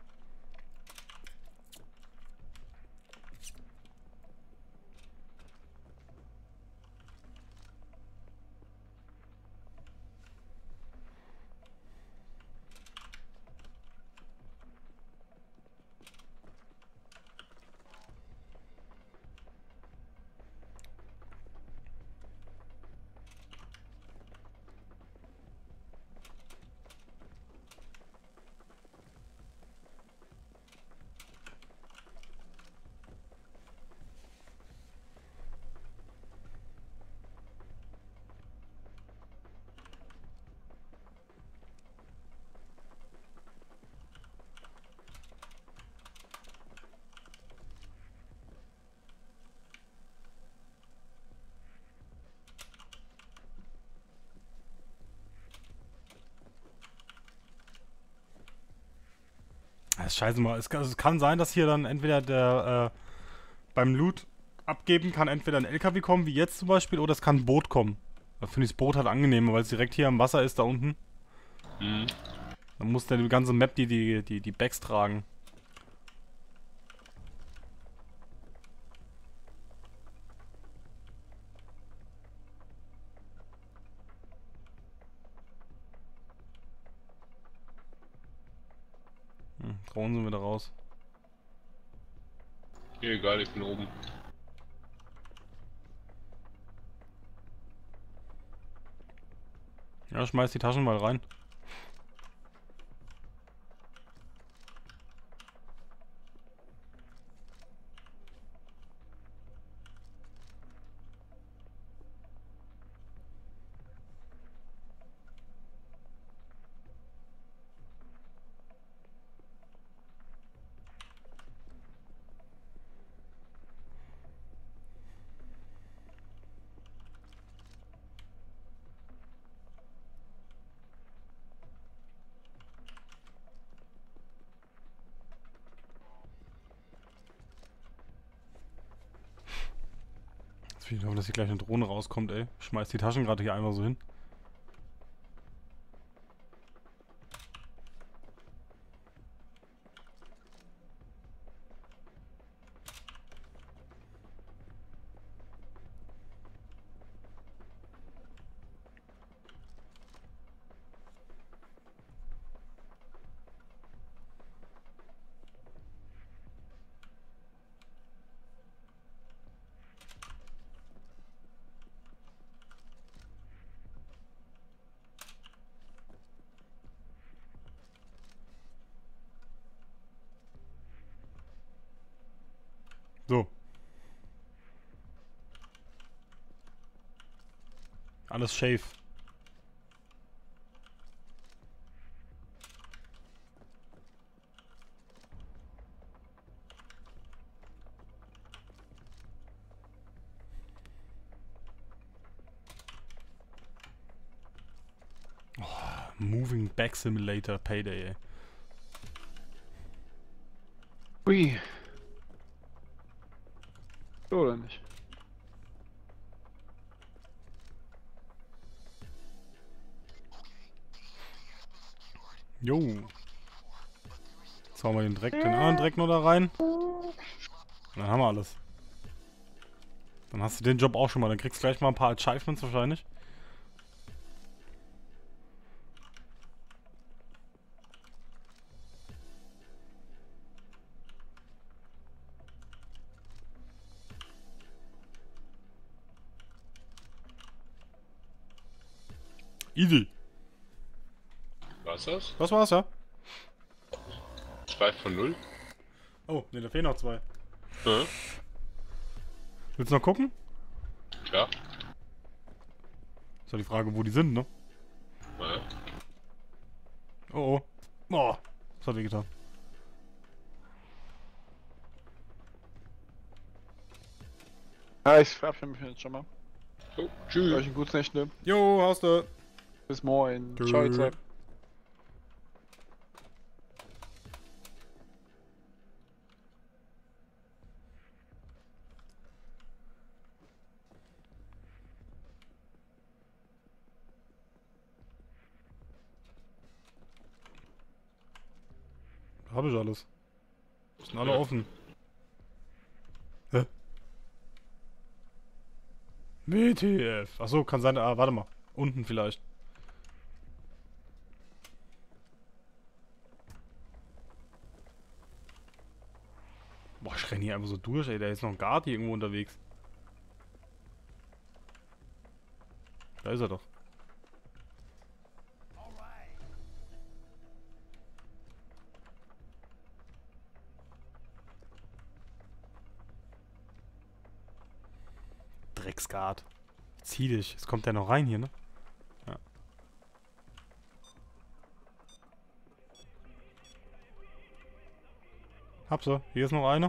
Das ist scheiße mal. Es kann sein, dass hier dann entweder der beim Loot abgeben kann entweder ein LKW kommen, wie jetzt zum Beispiel, oder es kann ein Boot kommen. Da finde ich das Boot halt angenehmer, weil es direkt hier am Wasser ist, da unten. Mhm. Dann muss der die ganze Map die Bags tragen. Drohnen sind wieder raus. Mir egal, ich bin oben. Ja, schmeiß die Taschen mal rein. Jetzt will ich hoffen, dass hier gleich eine Drohne rauskommt, ey. Schmeiß die Taschen gerade hier einfach so hin. So. Alles safe. Moving Back Simulator Payday, ey. Ui. So oder nicht? Jo. Jetzt hauen wir den anderen Dreck nur da rein. Und dann haben wir alles. Dann hast du den Job auch schon mal. Dann kriegst du gleich mal ein paar Achievements wahrscheinlich. Easy. War's das? Das war's, ja. 2 von 0? Oh, ne, da fehlen noch 2. Ja. Willst du noch gucken? Klar. Ist ja die Frage, wo die sind, ne? Ja. Oh, oh. Oh, das hat wehgetan. Ja, ich verabschiede mich jetzt schon mal. So, Euch tschüss. ein gutes Nächte. Jo, hast du. Bis morgen. Tschö. Ciao, Zeit. Hab ich alles. Sind alle offen. Hä? WTF. Achso, kann sein. Ah, warte mal. Unten vielleicht. Boah, ich renne hier einfach so durch, ey. Da ist noch ein Guard hier irgendwo unterwegs. Da ist er doch. Drecksguard. Zieh dich. Jetzt kommt der noch rein hier, ne? Ja. Hab sie. Hier ist noch einer.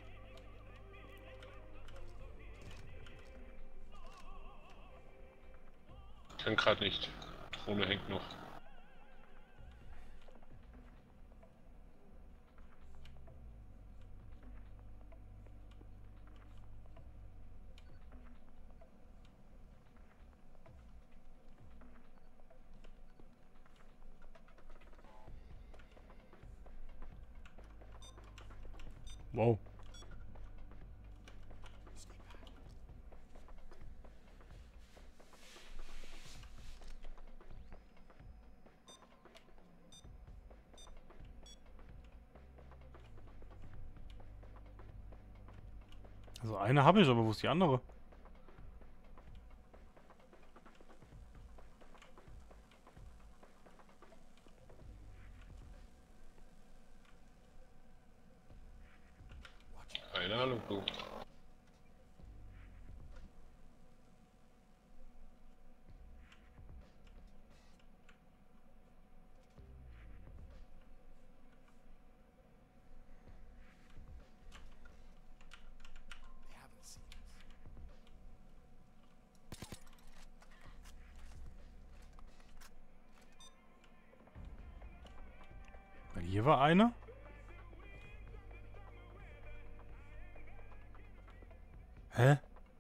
Kann gerade nicht. Drohne hängt noch. Wow. Also eine habe ich, aber wo ist die andere? Keine Ahnung, du. Weil hier war eine. Hä?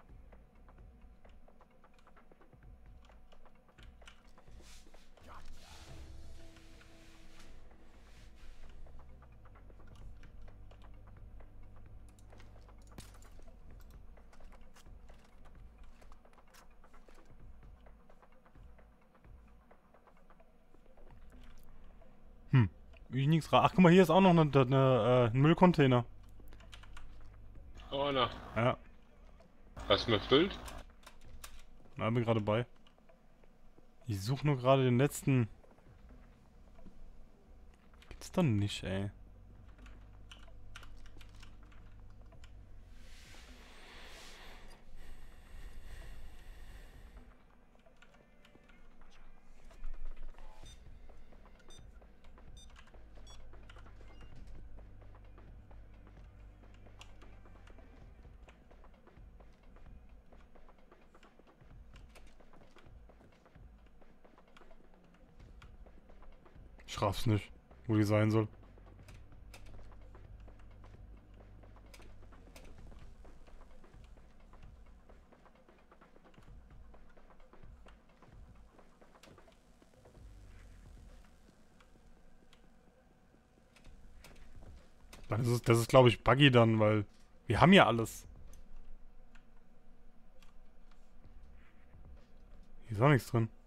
Ich nix Ach, guck mal, hier ist auch noch ein Müllcontainer. Oh, na. Ja, Hast du mir erfüllt? da bin gerade bei. Ich suche nur gerade den letzten. Gibt's doch nicht, ey. Ich raff's nicht, wo die sein soll. Das ist glaube ich buggy dann, weil wir haben ja alles. Hier ist auch nichts drin.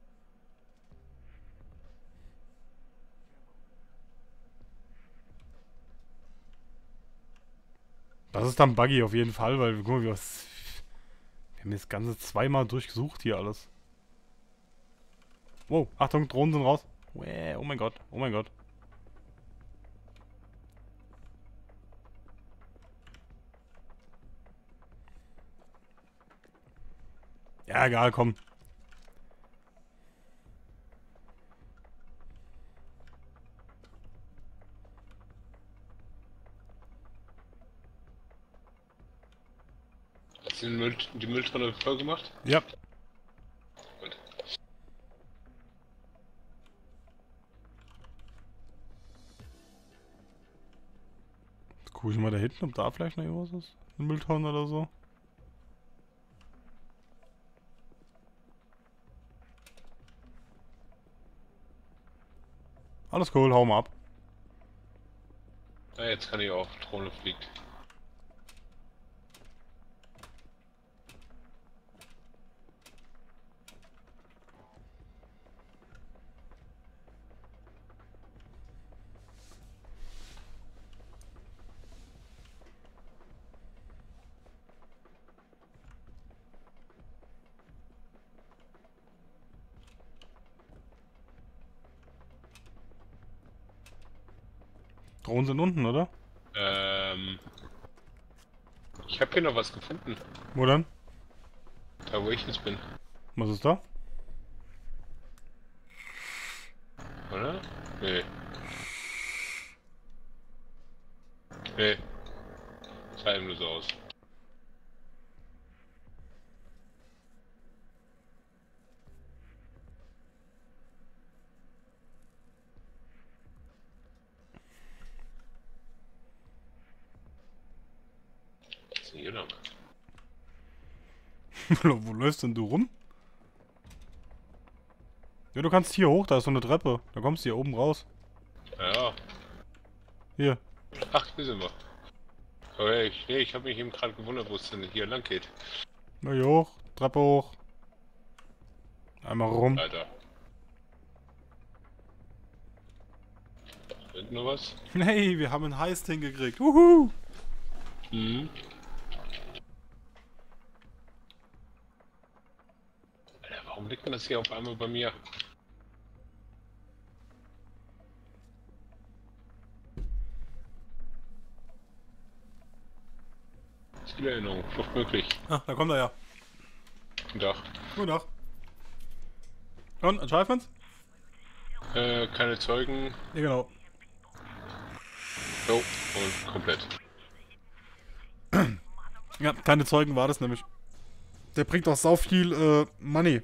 Das ist dann buggy auf jeden Fall, weil guck mal, wir haben das Ganze zweimal durchgesucht hier alles. Wow, Achtung, Drohnen sind raus. Oh mein Gott, oh mein Gott. Ja, egal, komm. Hast du die Mülltonne voll gemacht? Ja. Gut. Jetzt gucke ich mal da hinten, ob da vielleicht noch irgendwas ist. Eine Mülltonne oder so. Alles cool, hau mal ab. Ja, jetzt kann ich auch. Drohne fliegt. Drohnen sind unten, oder? Ich habe hier noch was gefunden. Wo denn? Da wo ich jetzt bin. Was ist da? Oder? Nee. Nee. Sah eben nur so aus. Was ist denn hier lang? Wo läufst denn du rum? Ja, du kannst hier hoch, da ist so eine Treppe. Da kommst du hier oben raus. Ja. Hier. Ach, hier sind wir. Aber ich habe mich eben gerade gewundert, wo es denn hier lang geht. Na hier hoch, Treppe hoch. Einmal rum. Alter. Ist noch was? Hey, wir haben ein Heist hingekriegt. Wuhu! Mhm. Alter, warum liegt denn das hier auf einmal bei mir? Zielerinnerung, Flucht möglich. Ah, da kommt er ja. Guten Tag. Guten Tag. Und, Achievements? Keine Zeugen. Ja, genau. Oh, und komplett. Ja, keine Zeugen war das nämlich. Der bringt doch sau viel, Money.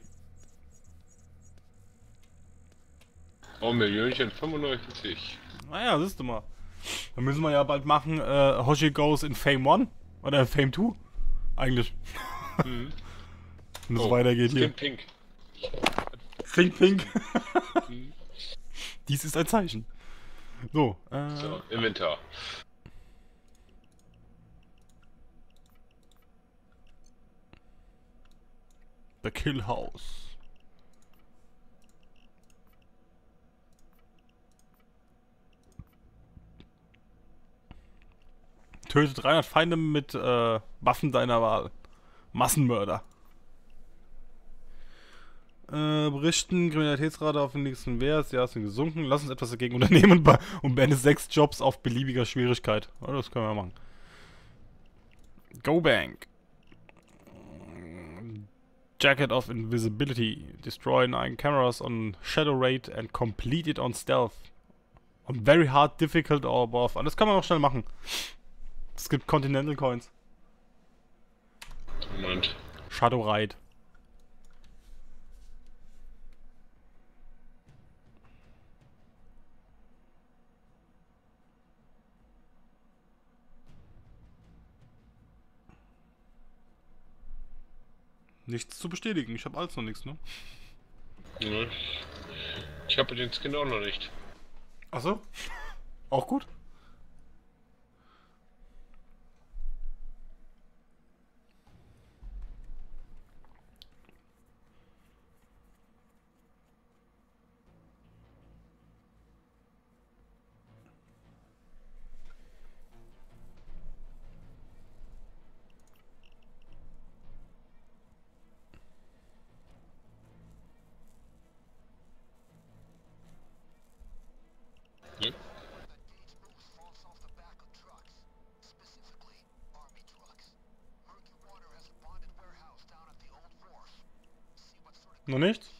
Oh, Millionchen 95. Naja, siehst du mal. Dann müssen wir ja bald machen, Hoshi Goes in Fame 1. Oder Fame 2. Eigentlich. Mhm. Wenn es weitergeht hier. Skin Pink. Pink, pink. Mhm. Dies ist ein Zeichen. So, So, Inventar. The Kill House. Töte 300 Feinde mit Waffen deiner Wahl. Massenmörder. Berichten, Kriminalitätsrate auf den nächsten Wert. Ja, sind gesunken. Lass uns etwas dagegen unternehmen und beende 6 Jobs auf beliebiger Schwierigkeit. Oh, das können wir machen. Go Bank. Jacket of Invisibility. Destroy 9 cameras on Shadow Raid and complete it on Stealth. On very hard, difficult or above. Und das kann man auch schnell machen. Es gibt Continental Coins. Moment. Shadow Raid. Nichts zu bestätigen, ich habe alles noch nichts, ne? Ja. Ich habe den Skin auch noch nicht. Achso? Auch gut? Hm? Noch nicht?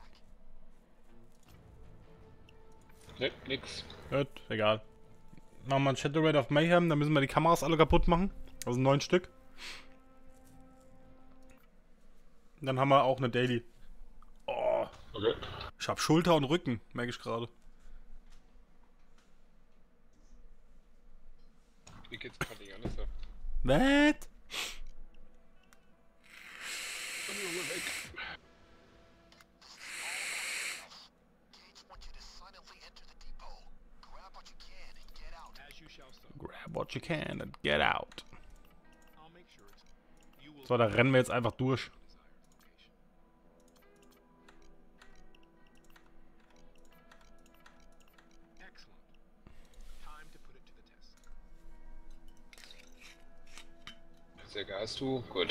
Ne, nix. Gut, egal. Machen wir ein Shadow Raid of Mayhem, dann müssen wir die Kameras alle kaputt machen. Also 9 Stück. Dann haben wir auch eine Daily. Oh, Okay. ich hab Schulter und Rücken, merke ich gerade. Wie geht's gerade nicht anders? Was? Grab what you can and get out. So, da rennen wir jetzt einfach durch. Säcke hast du? Gut.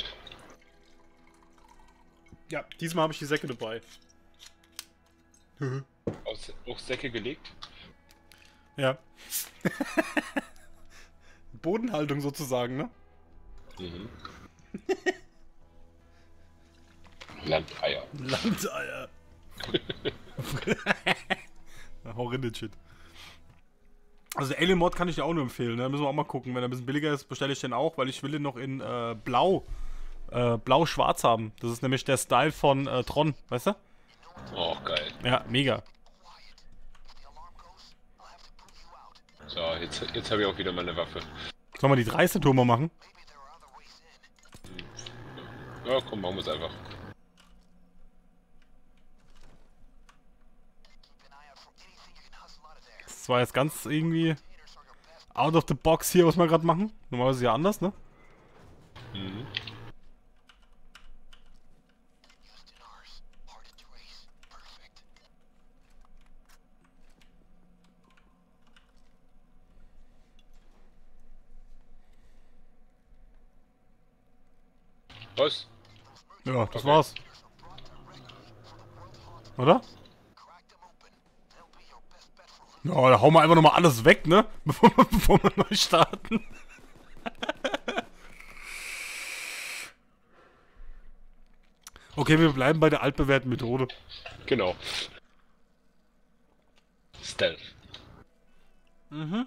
Ja, diesmal habe ich die Säcke dabei. Auch Säcke gelegt? Ja. Bodenhaltung sozusagen, ne? Mhm. Landeier. Landeier. Horrende Shit. Also Alien Mod kann ich dir auch nur empfehlen, ne? Da müssen wir auch mal gucken. Wenn er ein bisschen billiger ist, bestelle ich den auch, weil ich will den noch in blau-schwarz haben. Das ist nämlich der Style von Tron, weißt du? Oh, geil. Ja, mega. So, jetzt habe ich auch wieder meine Waffe. Sollen wir die dreiste Tour mal machen? Ja, komm, machen wir es einfach. Das war jetzt ganz irgendwie out of the box hier, was wir gerade machen. Normalerweise ja anders, ne? Mhm. Was? Ja, das Okay. war's. Oder? Ja, da hauen wir einfach nochmal alles weg, ne? Bevor wir neu starten. Okay, wir bleiben bei der altbewährten Methode. Genau. Stealth. Mhm.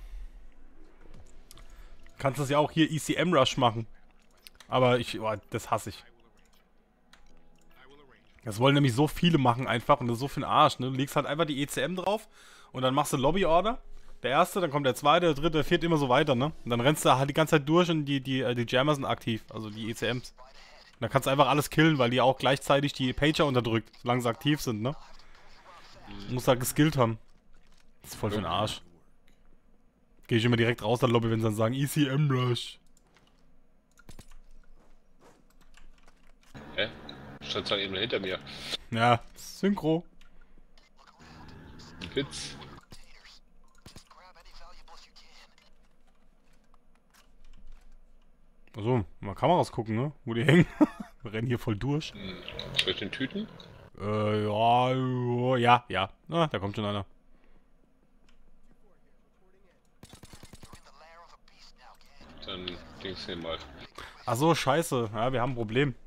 Kannst das ja auch hier ECM Rush machen. Aber das hasse ich. Das wollen nämlich so viele machen einfach und das ist so für den Arsch, ne? Du legst halt einfach die ECM drauf und dann machst du Lobby Order. Der erste, dann kommt der zweite, der dritte, der vierte, immer so weiter, ne? Und dann rennst du halt die ganze Zeit durch und die Jammer sind aktiv, also die ECMs. Und dann kannst du einfach alles killen, weil die auch gleichzeitig die Pager unterdrückt, solange sie aktiv sind, ne? Du musst halt geskillt haben. Das ist voll für den Arsch. Gehe ich immer direkt raus der Lobby, wenn sie dann sagen ECM Rush. Hä? Stand zwar eben hinter mir. Ja, Synchro. Ein Witz. Also, mal Kameras gucken, ne? Wo die hängen. Wir rennen hier voll durch. Durch den Tüten? Ja. Ah, da kommt schon einer. Dann Dings hier mal. Achso, scheiße. Ja, wir haben ein Problem.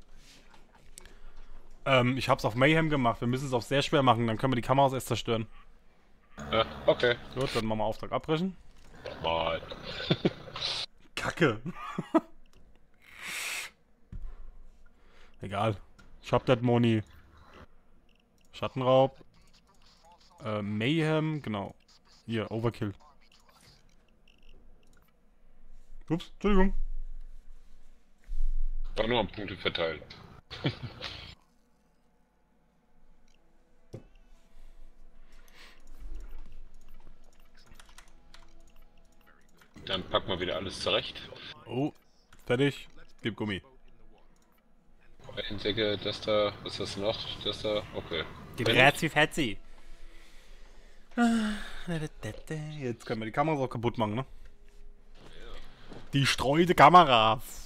Ich hab's auf Mayhem gemacht. Wir müssen es auf sehr schwer machen. Dann können wir die Kameras erst zerstören. Ja, okay. Gut, dann machen wir Auftrag abbrechen. Mal. Kacke. Egal. Ich hab das Money. Schattenraub. Mayhem, genau. Hier, Overkill. Ups, Entschuldigung. War nur an Punkte verteilt. Dann packen wir wieder alles zurecht. Oh, fertig. Gib Gummi. Einsäcke, das da, was ist das noch? Das da, okay. Grazie Fetzi. Jetzt können wir die Kameras auch kaputt machen, ne? Die streute Kameras.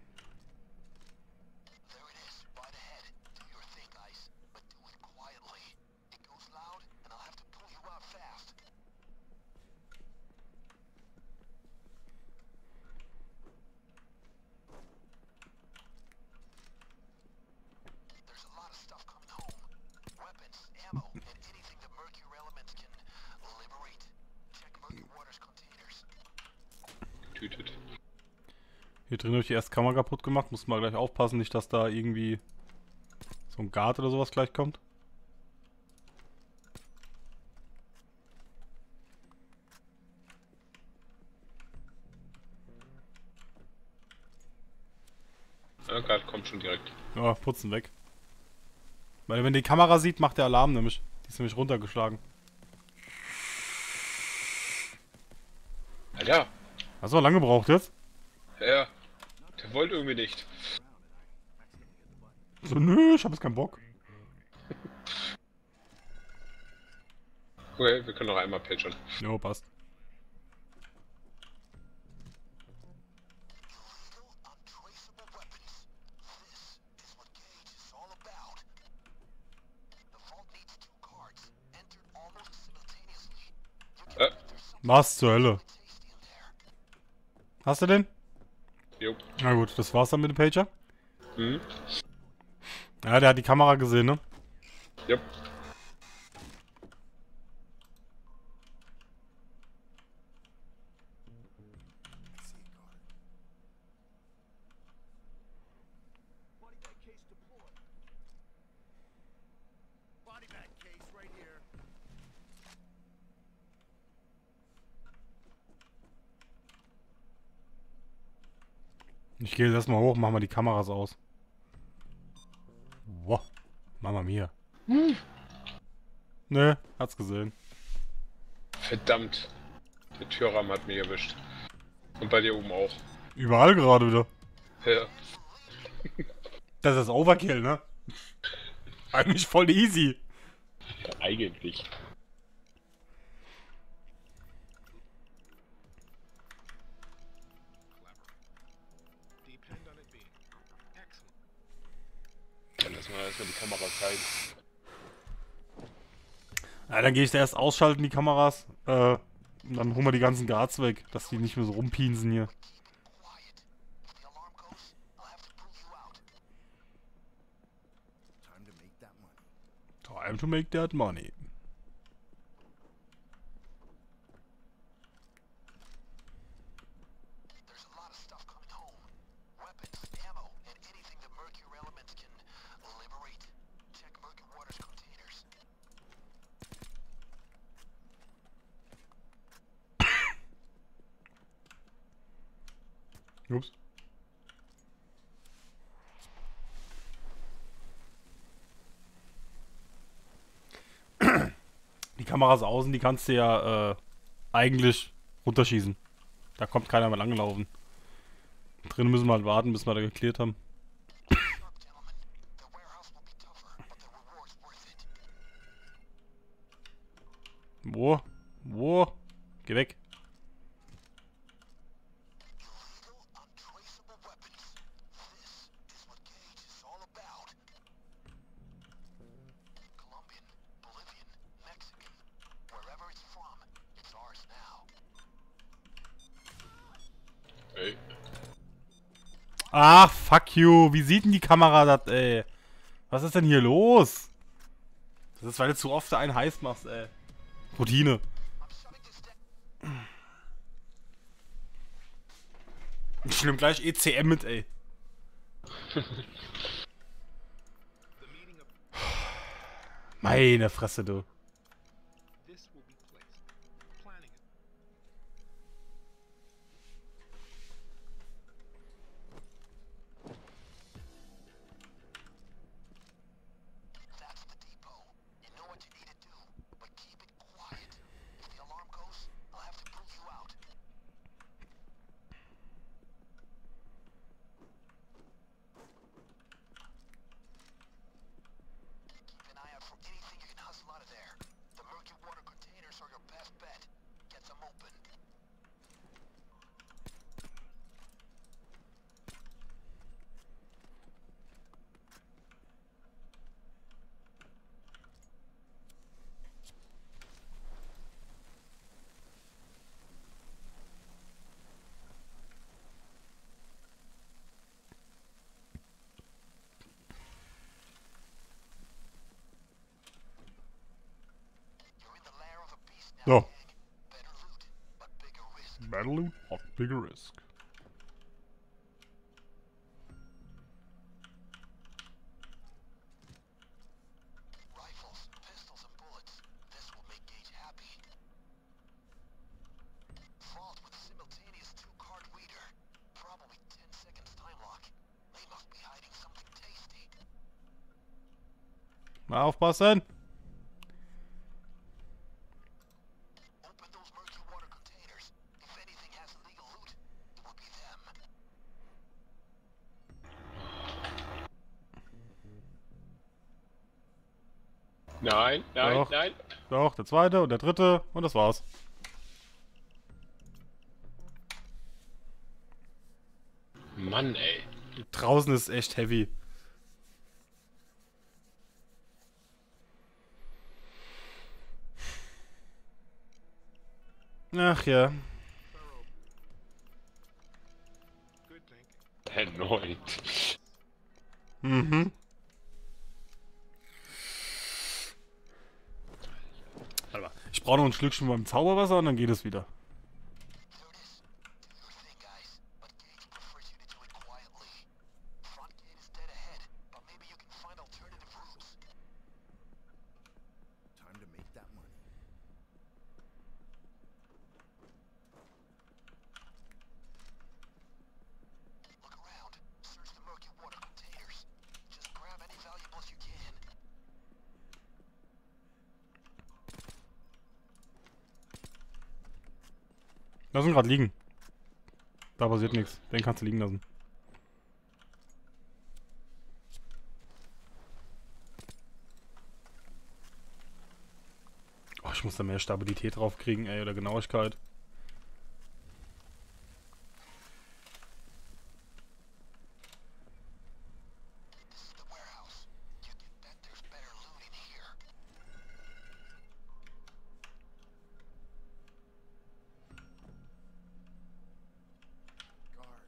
Getütet. Hier drin habe ich die erste Kamera kaputt gemacht. Muss mal gleich aufpassen, nicht dass da irgendwie so ein Guard oder sowas gleich kommt. Ja, gerade kommt schon direkt. Ja, putzen weg. Weil wenn die Kamera sieht, macht der Alarm nämlich. Die ist nämlich runtergeschlagen. Alter, Hast du lange gebraucht jetzt? ja, der wollte irgendwie nicht. So, nö, ich hab jetzt keinen Bock. Okay, wir können noch einmal patchen. Jo, passt. Was zur Hölle? Hast du den? Jo. Na gut, das war's dann mit dem Pager. Mhm. Ja, der hat die Kamera gesehen, ne? Jupp. Ich gehe jetzt erstmal hoch, mach mal die Kameras aus. Wow, Mama mia. Ne, hat's gesehen. Verdammt. Der Türrahmen hat mich erwischt. Und bei dir oben auch. Überall gerade wieder. Ja. Das ist Overkill, ne? Eigentlich voll easy. Eigentlich. Dann lassen wir erstmal die Kamera zeigen. Ja, dann gehe ich da erst ausschalten, die Kameras. Und dann holen wir die ganzen Guards weg, dass die nicht mehr so rumpinsen hier. Time to make that money. Ups. Die Kameras außen, die kannst du ja eigentlich runterschießen. Da kommt keiner mehr langlaufen. Drinnen müssen wir halt warten, bis wir da geklärt haben. Wo? Wo? Geh weg. Hey. Ach, fuck you. Wie sieht denn die Kamera das, ey? Was ist denn hier los? Das ist, weil du zu oft einen heiß machst, ey. Routine. Ich nehm gleich ECM mit, ey. Meine Fresse, du. So. Better loot, but bigger risk. Rifles, pistols, and bullets. This will make Gage happy. Vault with simultaneous two-card reader. Probably 10 seconds time lock. They must be hiding something tasty. Mal aufpassen. Open those murky water containers. If anything has illegal loot, it will be them. Nein, nein, Doch. nein. Doch, der zweite und der dritte und das war's. Mann, ey. Draußen ist echt heavy. Ach ja. Erneut. Mhm. Warte mal. Ich brauche noch ein Schlückchen beim Zauberwasser und dann geht es wieder. Do your thing, guys. But Gage prefers you to do it quietly. Front gate is dead ahead, but maybe you can find alternative routes. Time to make that money. Look around. Search the murky water containers. Just grab any valuables you can. Lass ihn gerade liegen. Da passiert nichts. Den kannst du liegen lassen. Oh, ich muss da mehr Stabilität drauf kriegen, ey, oder Genauigkeit. This is the warehouse. You can bet there's better loot in here. Guard.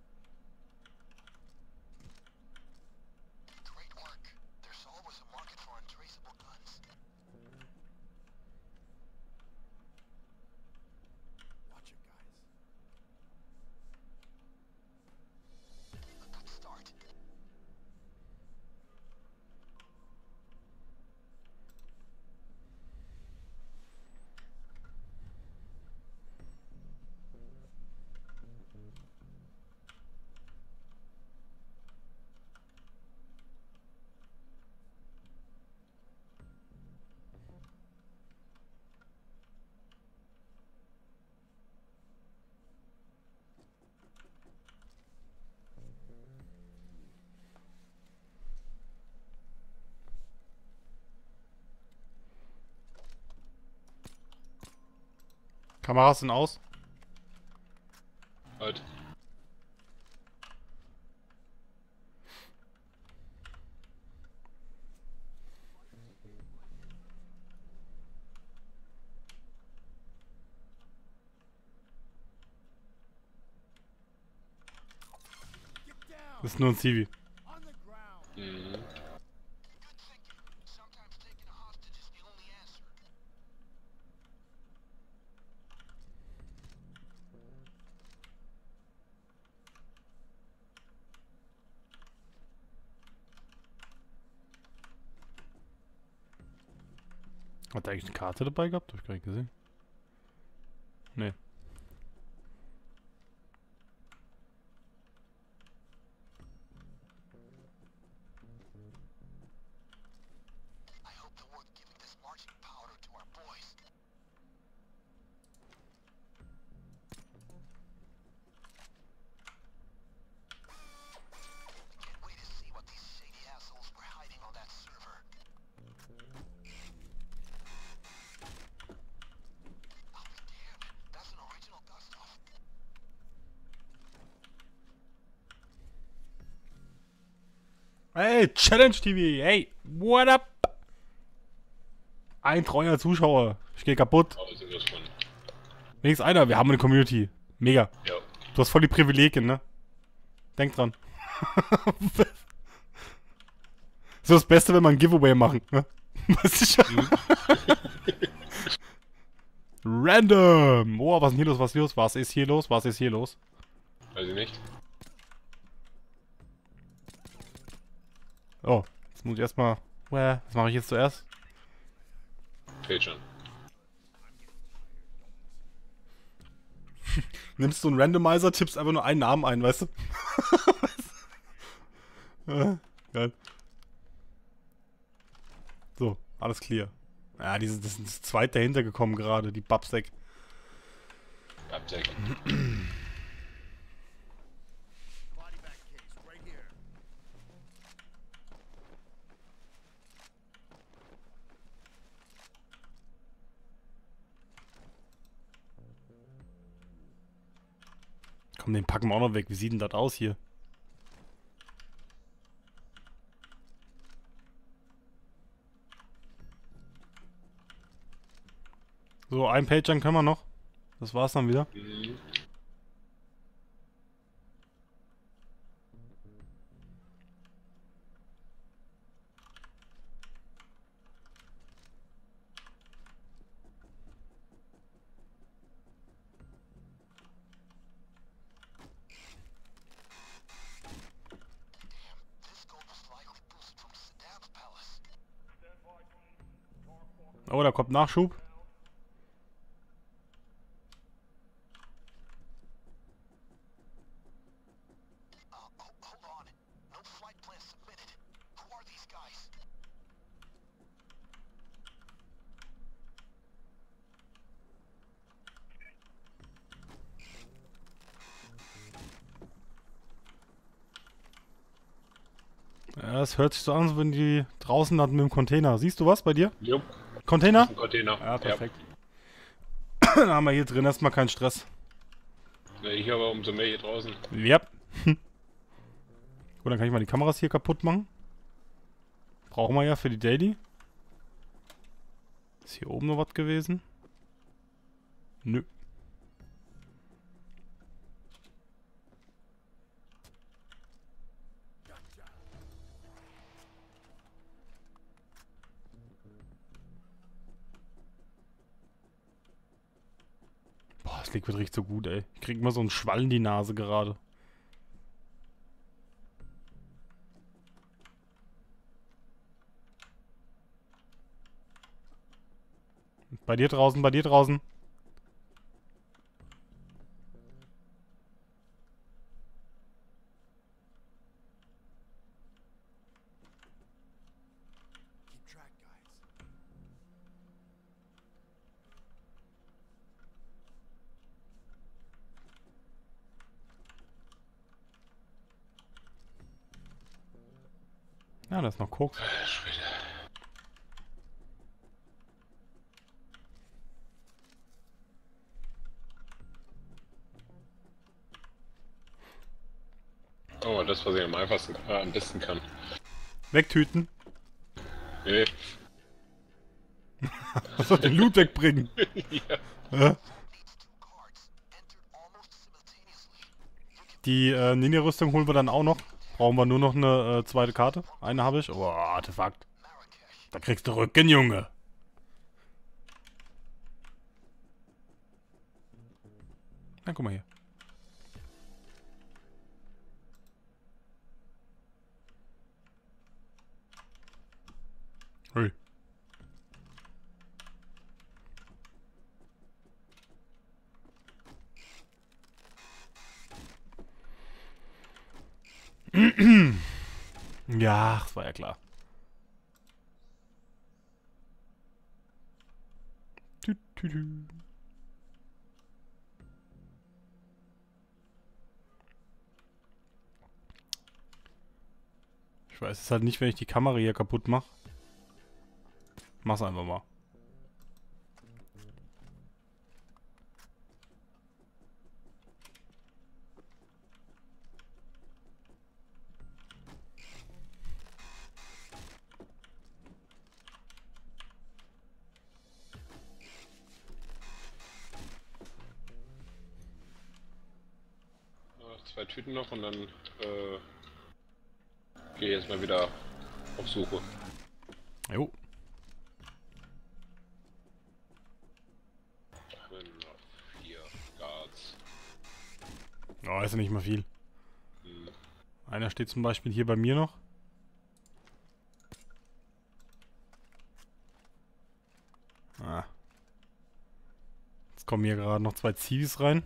Great work. There's always a market for untraceable guns. Watch it, guys. A good start. Kameras sind aus. Halt. Das ist nur ein Civi. Mhm. Good thinking. Sometimes taking a hostage is the only answer. Hat der eigentlich eine Karte dabei gehabt? Hab ich gar nicht gesehen. Nee. I hope they're worth giving this marching powder to our boys. I can't wait to see what these shady assholes were hiding on that server. I'll be damned. Hey, Challenge TV, hey, what up? Ein treuer Zuschauer. Ich geh kaputt. Aber sowas von. Wenigstens einer, wir haben eine Community. Mega. Ja. Du hast voll die Privilegien, ne? Denk dran. So das Beste, wenn wir ein Giveaway machen, ne? Weißt du schon? Random! Oh, was ist denn hier los? Was ist hier los? Was ist hier los? Was ist hier los? Weiß ich nicht. Oh, jetzt muss ich erstmal. Was mache ich jetzt zuerst? Pagern. Nimmst du einen Randomizer, tippst einfach nur einen Namen ein, weißt du? Geil. So, alles clear. Ja, das ist das zweite dahinter gekommen gerade, die Babsack. Abdeck. Komm, den packen wir auch noch weg. Wie sieht denn das aus hier? So, ein Pagern können wir noch. Das war's dann wieder. Mhm. This gold was likely boosted from Saddam's palace. Oh, da kommt Nachschub. Hold on. No flight plan submitted. Who are these guys? Ja, es hört sich so an, als wenn die draußen landen mit dem Container. Siehst du was bei dir? Jupp. Container? Ein Container. Ja, perfekt. Dann haben wir hier drin erstmal keinen Stress. Ja. Ich aber umso mehr hier draußen. Ja. Gut, dann kann ich mal die Kameras hier kaputt machen. Brauchen wir ja für die Daily. Ist hier oben noch was gewesen? Nö. Boah, das Liquid riecht so gut, ey. Ich krieg immer so einen Schwall in die Nase gerade. Bei dir draußen, bei dir draußen. Keep track, guys. Ja, da ist noch Koks. Oh, das, was ich am einfachsten, am besten kann. Wegtüten. Nee. Was soll den Loot wegbringen? Ja. Hä? Needs two cards. Entered almost simultaneously. Die Ninja-Rüstung holen wir dann auch noch. Brauchen wir nur noch eine zweite Karte. Eine habe ich. Oh, Artefakt. Marrakesh. Da kriegst du Rücken, Junge. Na, guck mal hier. Hey. Ja, das war ja klar. Tü, tü, tü. Ich weiß es halt nicht, wenn ich die Kamera hier kaputt mache. Mach's einfach mal. 2 Tüten noch und dann gehe ich jetzt mal wieder auf Suche. Jo. Haben wir noch 4 Guards. Oh, ist ja nicht mal viel. Hm. Einer steht zum Beispiel hier bei mir noch. Ah. Jetzt kommen hier gerade noch 2 Zivis rein.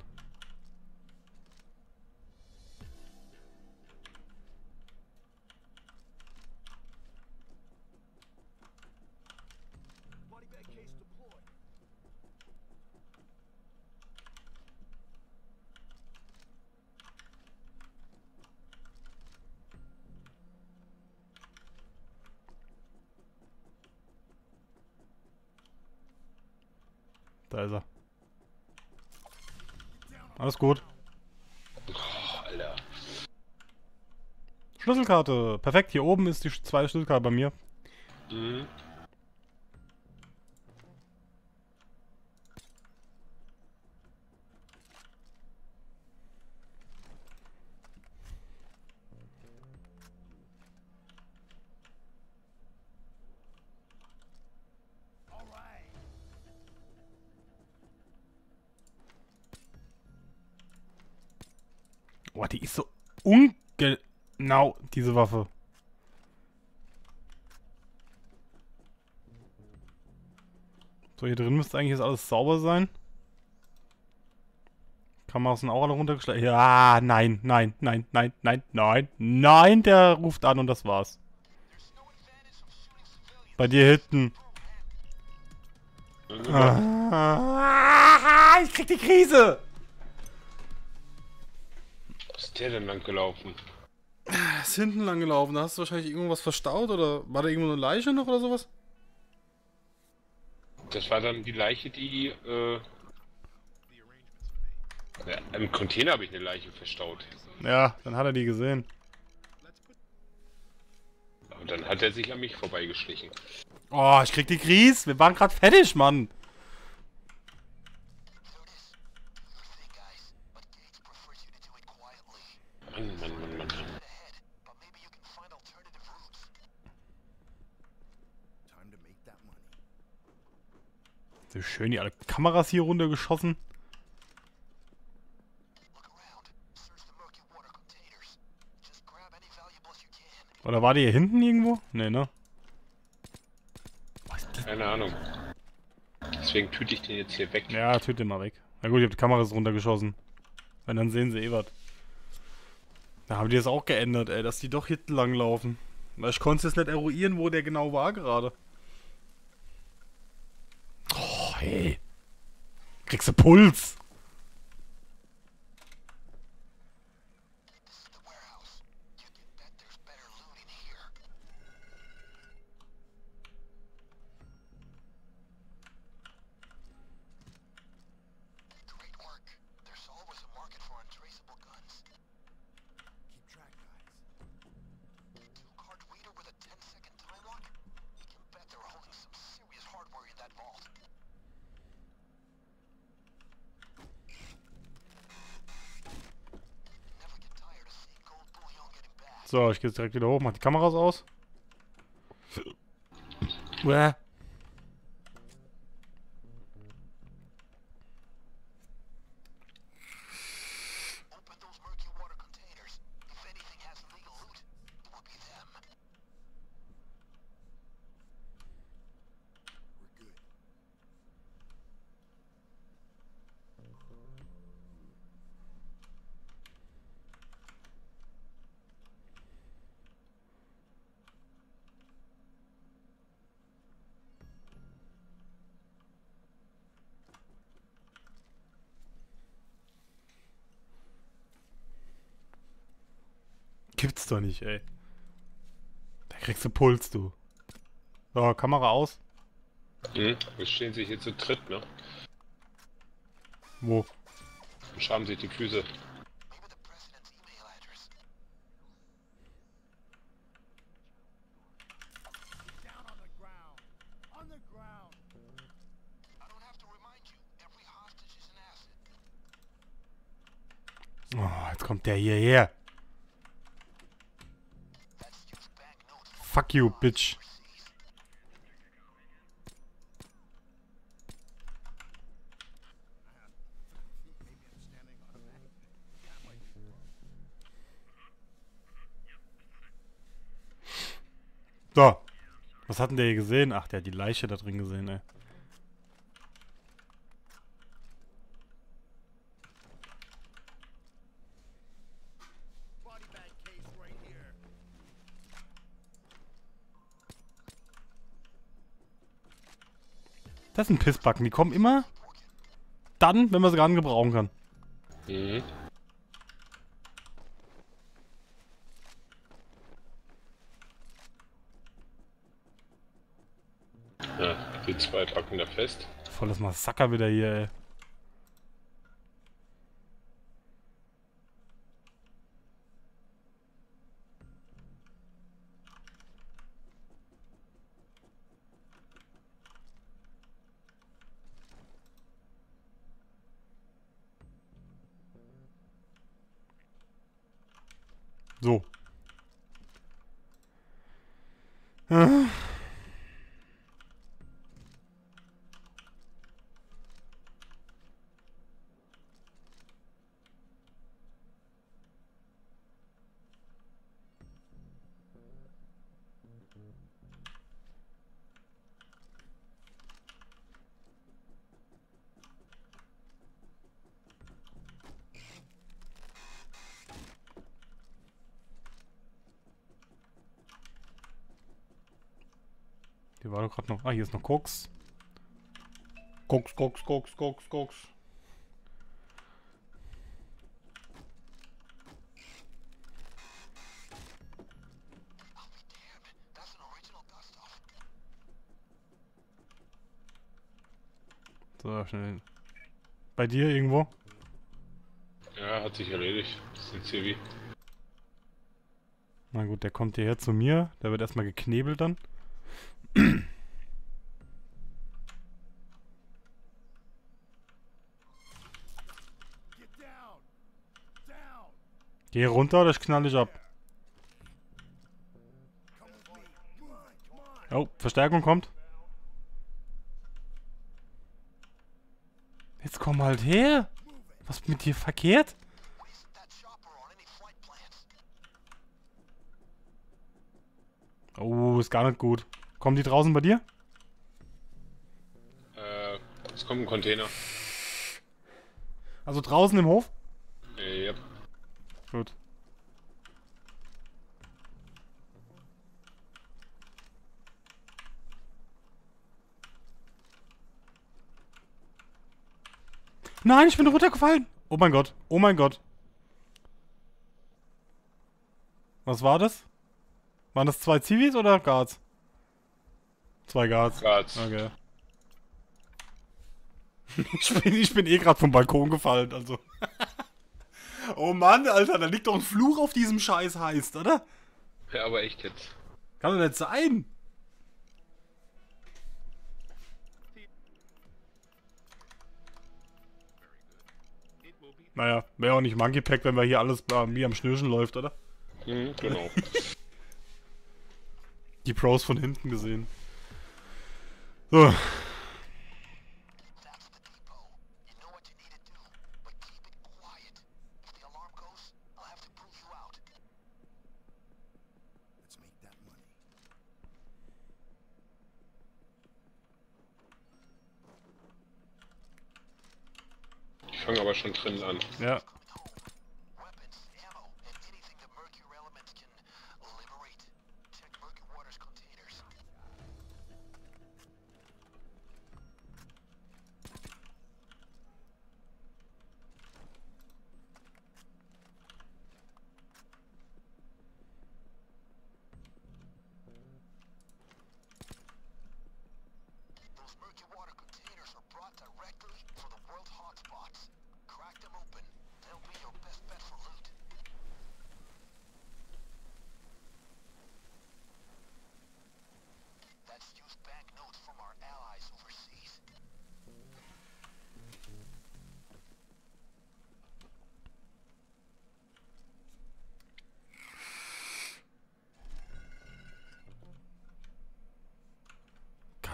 Da ist er. Alles gut. Oh, Alter. Schlüsselkarte. Perfekt, hier oben ist die zweite Schlüsselkarte bei mir. Mhm. Boah, die ist so ungenau, diese Waffe. So, hier drin müsste eigentlich jetzt alles sauber sein. Kameras sind auch alle runtergeschlagen. Ja, nein, nein, nein, nein, nein, nein, nein, der ruft an und das war's. Bei dir hinten. Ah, ich krieg die Krise! Was ist der denn lang gelaufen? Ist hinten lang gelaufen. Da hast du wahrscheinlich irgendwas verstaut oder war da irgendwo eine Leiche noch oder sowas? Das war dann die Leiche, die ja, im Container habe ich eine Leiche verstaut. Ja, dann hat er die gesehen. Und dann hat er sich an mich vorbeigeschlichen. Oh, ich krieg die Krise. Wir waren gerade fertig, Mann. Mann, Mann, Mann, Mann. So schön die alle Kameras hier runtergeschossen. Oder war die hier hinten irgendwo? Nee, ne? Keine Ahnung. Deswegen tüte ich den jetzt hier weg. Ja, tüte den mal weg. Na gut, ich hab die Kameras runtergeschossen. Wenn, dann sehen sie eh was. Da haben die das auch geändert, ey, dass die doch hinten lang laufen. Weil ich konnte jetzt nicht eruieren, wo der genau war gerade. Oh, hey. Kriegst du Puls? So, ich gehe jetzt direkt wieder hoch, mach die Kameras aus. Uäh. Gibt's doch nicht, ey. Da kriegst du Puls, du. So, Kamera aus. Wir stehen sich hier zu dritt, ne? Wo? Und schaben sich die Füße. Oh, jetzt kommt der hierher. Fuck you, bitch. So. Was hat denn der hier gesehen? Ach, der hat die Leiche da drin gesehen, ey. Das sind Pissbacken. Die kommen immer dann, wenn man sie gerade gebrauchen kann. Mhm. Ja, die zwei packen da fest. Volles Massaker wieder hier, ey. So. Ah. Hier war doch gerade noch. Ah, hier ist noch Koks. Koks, Koks, Koks, Koks, Koks. So, schnell. Bei dir irgendwo? Ja, hat sich erledigt. Das ist ein CV. Na gut, der kommt hierher zu mir. Der wird erstmal geknebelt dann. Geh runter, das knall ich ab. Oh, Verstärkung kommt. Jetzt komm halt her. Was ist mit dir verkehrt? Oh, ist gar nicht gut. Kommen die draußen bei dir? Es kommt ein Container. Also draußen im Hof? Ja. Gut. Nein, ich bin runtergefallen. Oh mein Gott. Oh mein Gott. Was war das? Waren das 2 Zivis oder Guards? 2 Guards. Guards. Okay. Ich bin eh gerade vom Balkon gefallen, also. Oh Mann, Alter, da liegt doch ein Fluch auf diesem Scheiß heißt, oder? Ja, aber echt jetzt. Kann doch nicht sein. Naja, wäre auch nicht Monkey Pack, wenn wir hier alles wie am Schnürchen läuft, oder? Mhm, genau. Die Pros von hinten gesehen. So. Ich fange aber schon drin an. Ja.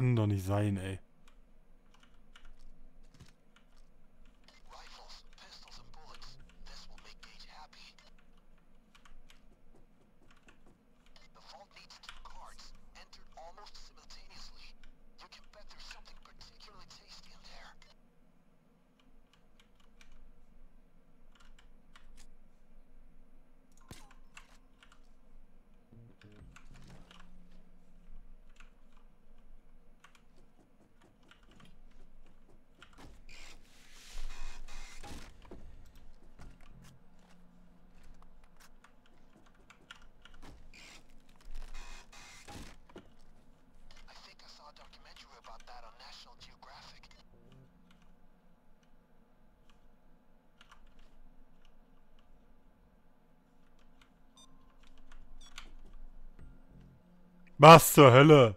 kann doch nicht sein, ey. Rifles, pistols, and bullets. This will make Gage happy. The vault needs 2 cards, entered almost simultaneously. You can bet there's something particularly tasty in there. I think I saw a documentary about that on National Geographic. Was zur Hölle?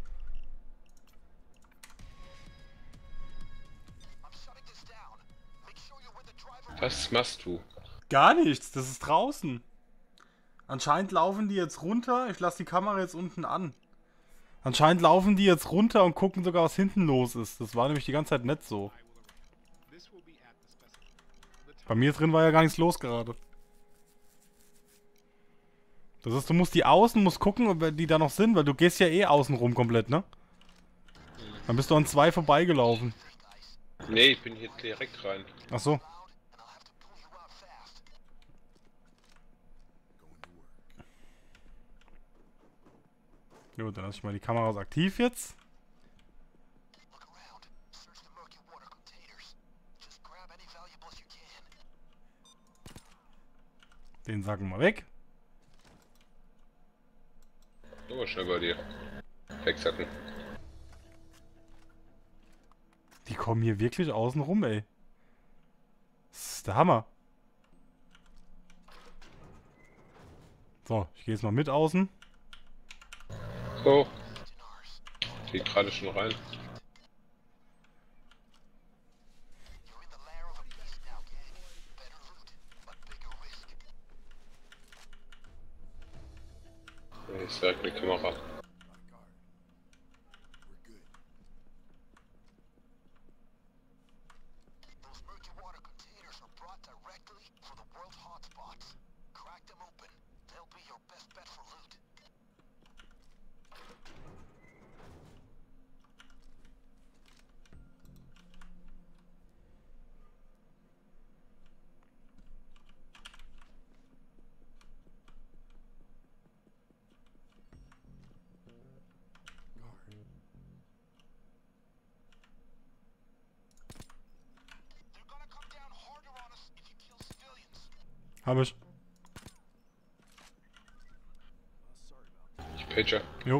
I'm shutting this down. Make sure you're with the driver. Was machst du? Gar nichts, das ist draußen. Anscheinend laufen die jetzt runter. Ich lasse die Kamera jetzt unten an. Anscheinend laufen die jetzt runter und gucken sogar, was hinten los ist. Das war nämlich die ganze Zeit nicht so. Bei mir drin war ja gar nichts los gerade. Das heißt, du musst die außen, musst gucken, ob die da noch sind, weil du gehst ja eh außen rum komplett, ne? Dann bist du an 2 vorbeigelaufen. Nee, ich bin hier direkt rein. Ach so. And I'll have to pull you out fast. Gut, dann lasse ich mal die Kameras aktiv jetzt. Look around. Search the murky water containers. Just grab any valuables you can. Den Sacken mal weg. Oh, schnell bei dir. Wegsacken. Die kommen hier wirklich außen rum, ey. Das ist der Hammer. So, ich gehe jetzt mal mit außen. So, Dinars. geht gerade schon rein. You're in the lair of a beast now, gang. Better loot, but bigger risk. Hier ist direkt eine Kamera. Those murky water containers are brought directly from the world hotspots. Crack them open. They'll be your best bet for loot. They're gonna come down harder on us if you kill civilians. Hab ich. Ich Pager. Jo.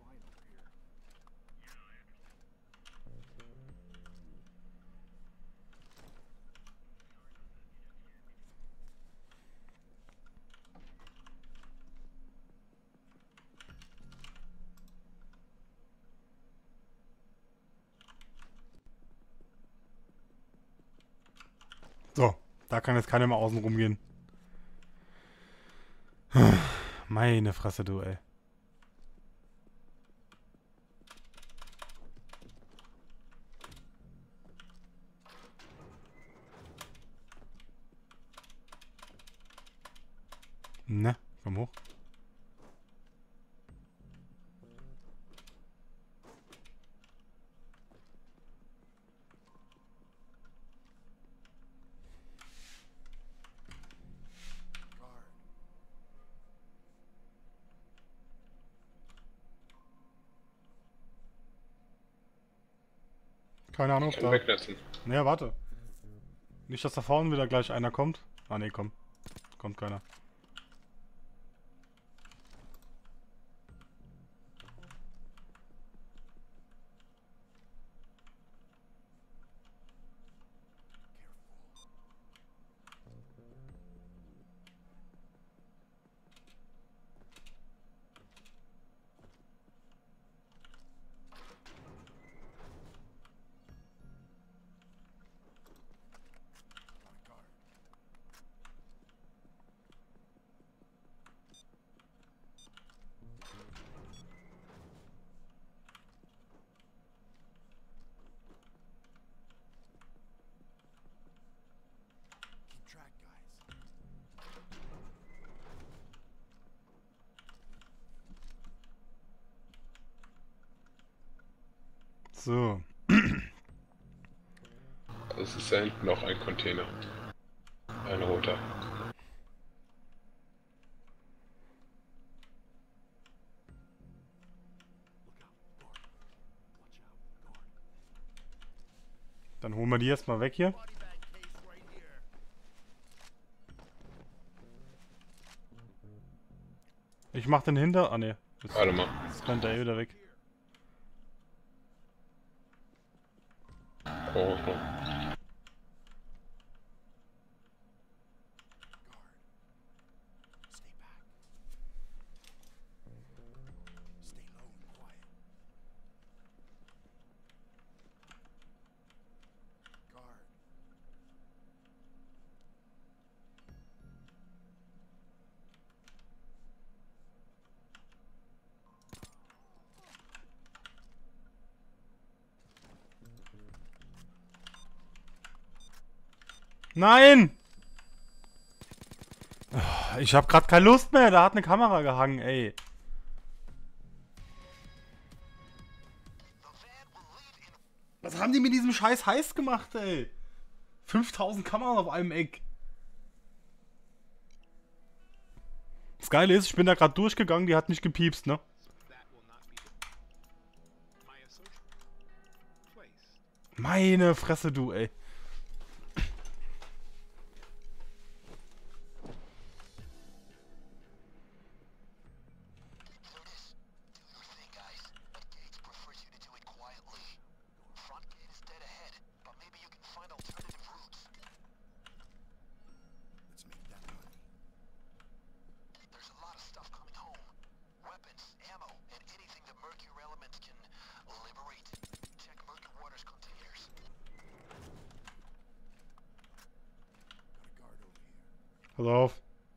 So, da kann jetzt keiner mehr außen rumgehen. Meine Fresse, du, ey. Ne, komm hoch. Keine Ahnung, ob Ich kann da... weglassen. Naja, warte. Nicht, dass da vorne wieder gleich einer kommt. Ah, ne, komm. Kommt keiner. So. Es ist da hinten noch ein Container. Ein roter. Dann holen wir die erstmal weg hier. Ich mach den hinter. Ah ne. Warte mal. Jetzt rennt er eh wieder weg. Oh, oh. Nein! Ich hab grad keine Lust mehr. Da hat eine Kamera gehangen, ey. Was haben die mit diesem Scheiß heiß gemacht, ey? 5000 Kameras auf einem Eck. Das Geile ist, ich bin da gerade durchgegangen, die hat nicht gepiepst, ne? Meine Fresse, du, ey. Pass auf.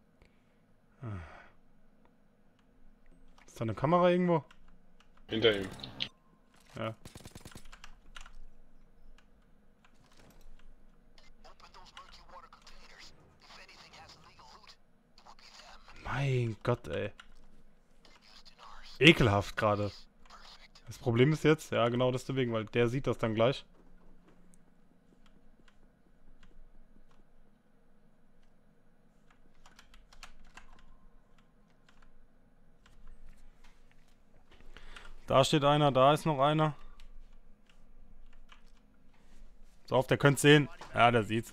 Ist da eine Kamera irgendwo? Hinter ihm. Ja. Mein Gott, ey. Ekelhaft gerade. Das Problem ist jetzt, ja genau deswegen, weil der sieht das dann gleich. Da steht einer, da ist noch einer. So auf, der könnte sehen. Ja, der sieht's.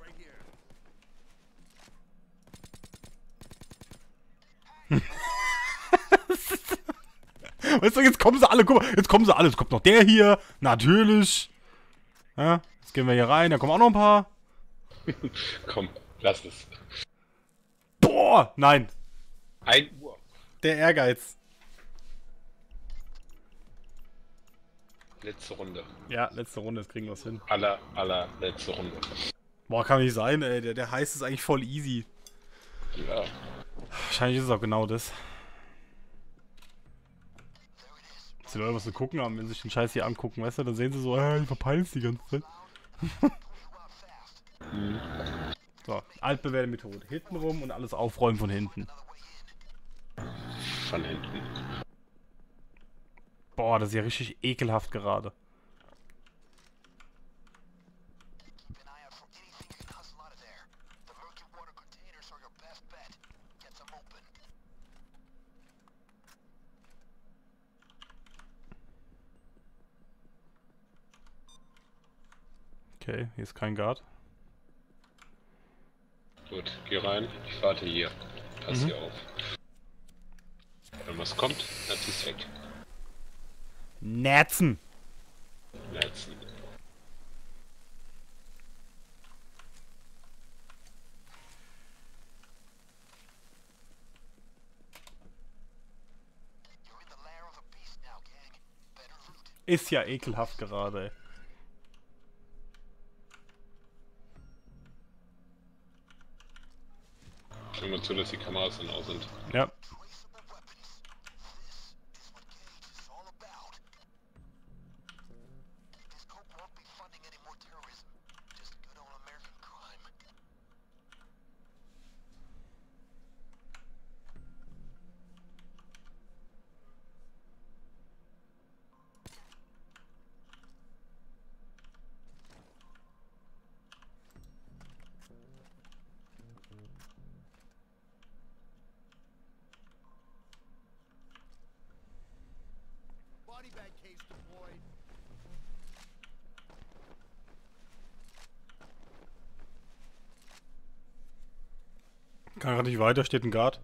Weißt du, jetzt kommen sie alle, guck mal, jetzt kommen sie alle. Jetzt kommt noch der hier. Natürlich. Ja, jetzt gehen wir hier rein, da kommen auch noch ein paar. Komm, lass es. Boah, nein. 1 Uhr. Der Ehrgeiz. Letzte Runde. Ja, letzte Runde, jetzt kriegen wir es hin. Letzte Runde. Boah, kann nicht sein, ey. Der heißt es eigentlich voll easy. Ja. Wahrscheinlich ist es auch genau das. Dass die Leute was zu gucken haben, wenn sie sich den Scheiß hier angucken, weißt du, dann sehen sie so, ich verpeil's die ganze Zeit. So, altbewährte Methode. Hinten rum und alles aufräumen von hinten. Von hinten. Boah, das ist ja richtig ekelhaft gerade. Okay, hier ist kein Guard. Gut, geh rein. Ich warte hier. Pass hier auf. Wenn was kommt, dann zieh's weg. Netzen! Letzten. Ist ja ekelhaft gerade, ey. Schauen wir zu, dass die Kameras dann aus sind. Ja. Body bag case deployed. Kann gerade nicht weiter, steht ein Guard.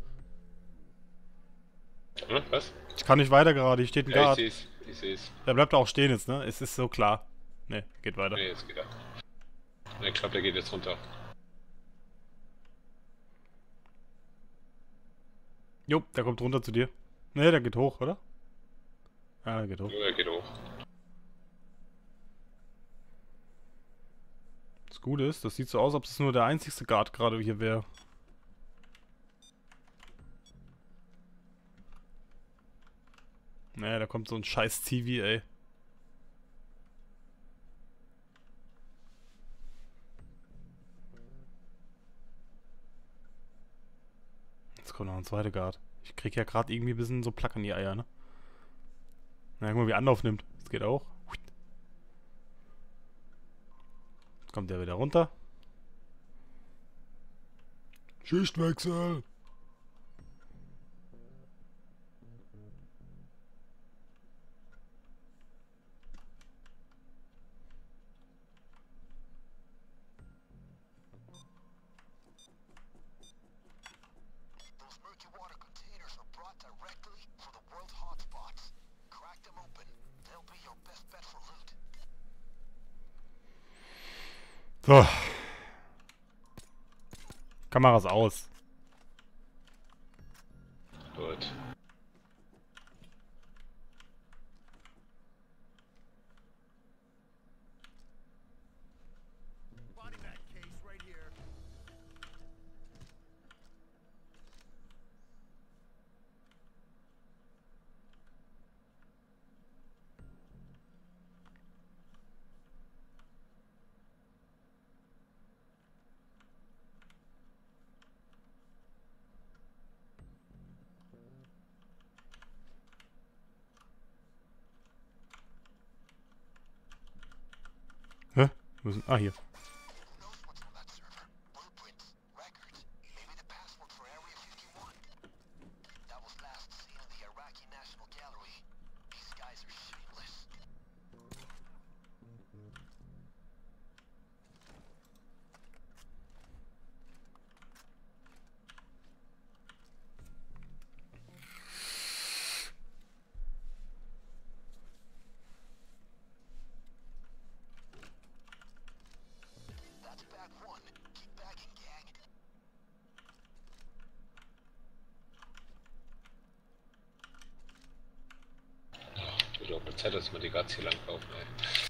Hm, was? Ich kann nicht weiter gerade, hier steht ein Ja, ich Guard. seh's. Ich seh's. Der bleibt auch stehen jetzt, ne? Es ist so klar. Ne, geht weiter. Nee, jetzt geht er. Ich glaube, der geht jetzt runter. Jo, der kommt runter zu dir. Ne, der geht hoch, oder? Ja, der geht hoch. Jo, er geht hoch. Das Gute ist, das sieht so aus, als ob es nur der einzigste Guard gerade hier wäre. Naja, da kommt so ein scheiß TV, ey. Jetzt kommt noch ein zweiter Guard. Ich krieg ja gerade irgendwie ein bisschen so Plack in die Eier, ne? Na, guck mal, wie Anlauf nimmt. Das geht auch. Jetzt kommt der wieder runter. Schichtwechsel. Those murky water containers are brought directly from the world hotspots. Crack them open. They'll be your best bet for loot. So. Kameras aus. Gut. Body bag case right here. Hä? Wo ist denn? Ah, hier. Who knows what's on that server? Blueprints, records, maybe the password for Area 51. That was last seen in the Iraqi National Gallery. These guys are shameless. That's bag one. Keep bagging, gang. Wird auch eine Zeit, dass wir die Guards hier lang laufen, ey.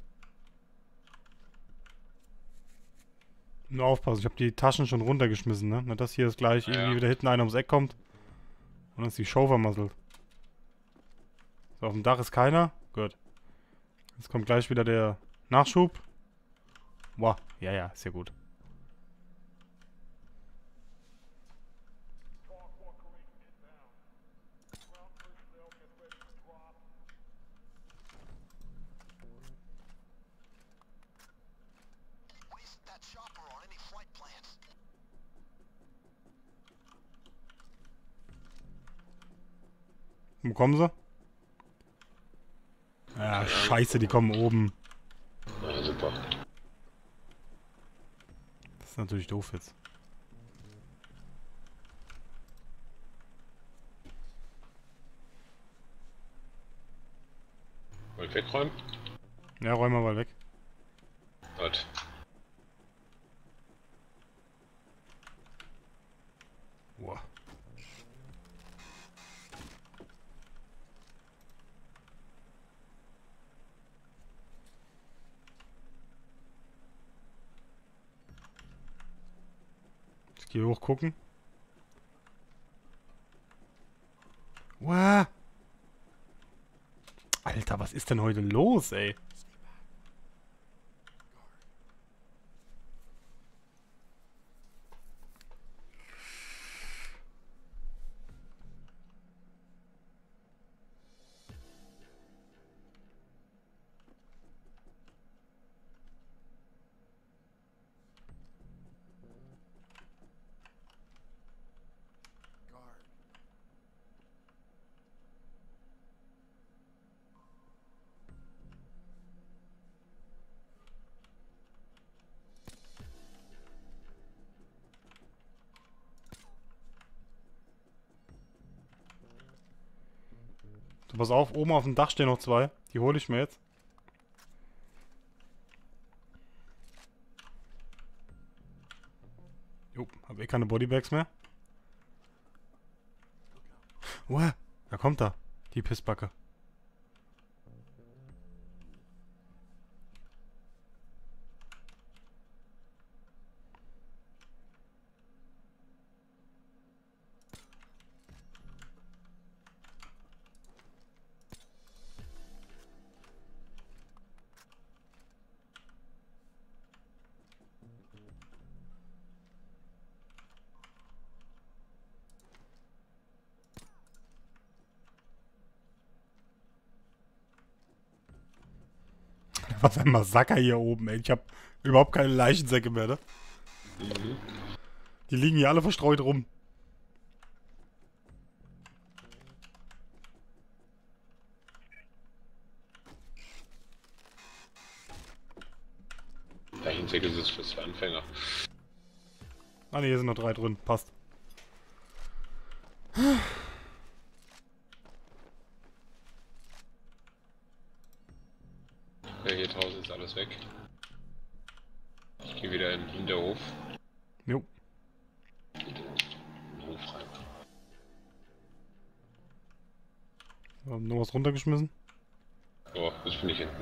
Nur aufpassen, ich habe die Taschen schon runtergeschmissen, ne? Nicht, dass hier jetzt gleich irgendwie Ja. wieder hinten einer ums Eck kommt und uns die Show vermasselt. So, auf dem Dach ist keiner. Gut. Jetzt kommt gleich wieder der Nachschub. Boah, ja, ja, ist ja gut. Waste that chopper on any flight plans. Wo kommen sie? Ja, scheiße, die kommen oben. Ja, super. Das ist natürlich doof jetzt. Wollt ihr wegräumen? Ja, räum mal weg. Gut. Boah. Ich gehe hoch gucken. Wow. Alter, was ist denn heute los, ey? Guard. So, pass auf, oben auf dem Dach stehen noch zwei. Die hole ich mir jetzt. Jo, hab eh keine Bodybags mehr. Uah, da kommt er. Die Pissbacke. Was ein Massaker hier oben, ey. Ich hab überhaupt keine Leichensäcke mehr, ne? Mhm. Die liegen hier alle verstreut rum. Leichensäcke ist es für Anfänger. Ah ne, hier sind noch 3 drin. Passt. Ja, hier draußen ist alles weg. Ich gehe wieder in den Hinterhof. Jo. In den Hof rein. Haben noch was runtergeschmissen? Oh, das bin ich hinten.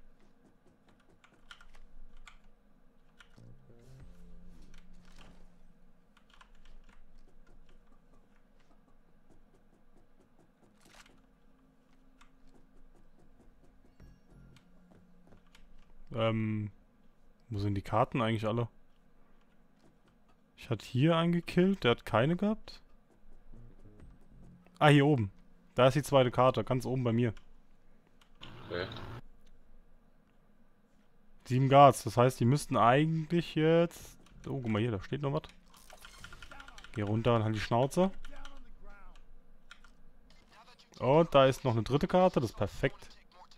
Wo sind die Karten eigentlich alle? Ich hatte hier einen gekillt, der hat keine gehabt. Ah, hier oben. Da ist die zweite Karte, ganz oben bei mir. Okay. 7 Guards, das heißt, die müssten eigentlich jetzt... Oh, guck mal hier, da steht noch was. Geh runter und halt die Schnauze. Und da ist noch eine dritte Karte, das ist perfekt.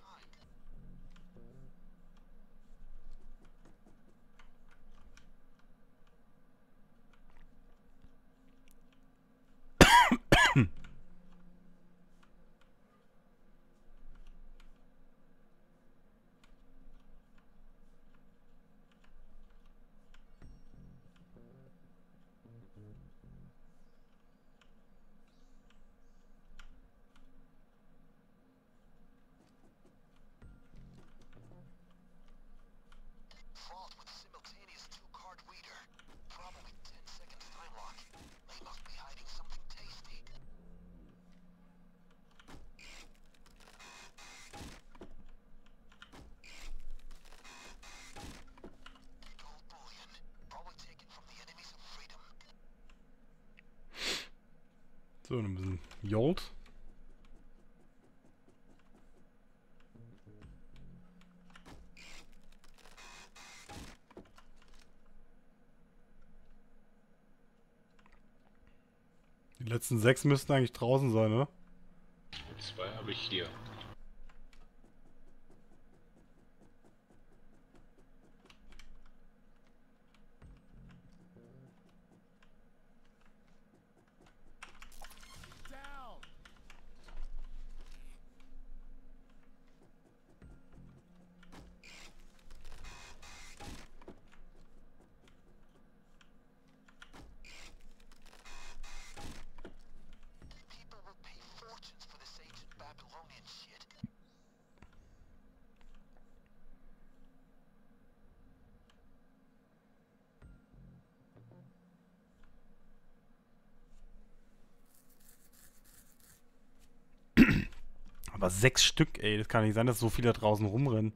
Fraud with simultaneous two-card reader. Probably 10 seconds time lock. They must be hiding something tasty. Gold bullion. Probably taken from the enemies of freedom. So, ein bisschen Jolt. Die letzten 6 müssten eigentlich draußen sein, oder? 2 habe ich hier. People will pay fortunes for this ancient Babylonian shit. Aber 6 Stück, ey, das kann nicht sein, dass so viele da draußen rumrennen.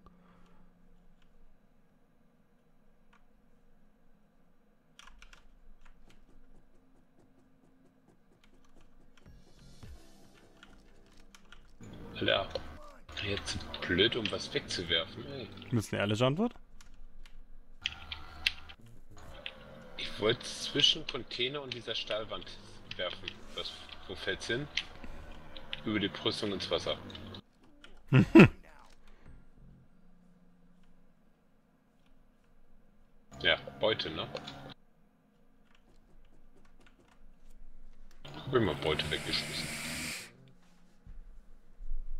Alter, jetzt blöd, um was wegzuwerfen, ey. Ist eine ehrliche Antwort? Ich wollte zwischen Container und dieser Stahlwand werfen. Wo fällt's hin? Über die Brüstung ins Wasser. Ja, Beute, ne? Hab immer Beute weggeschmissen.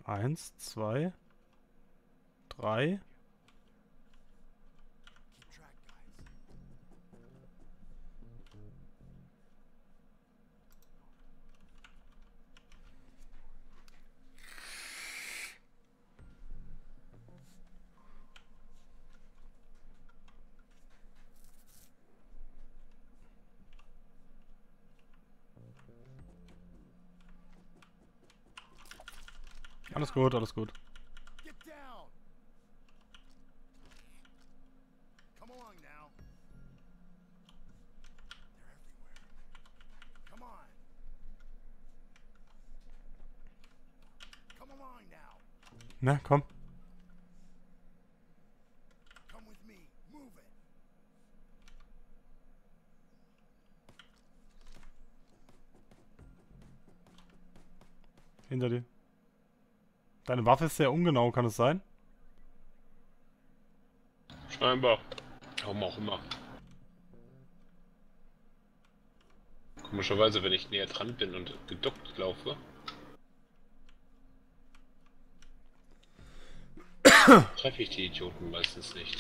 1, 2, 3. Alles gut, alles gut. Get down. Come along now. They're everywhere. Come on. Come along now. Na, komm. Come with me. Move it. Hinter dir. Deine Waffe ist sehr ungenau, kann es sein? Scheinbar. Warum auch immer. Komischerweise, wenn ich näher dran bin und geduckt laufe, treffe ich die Idioten meistens nicht.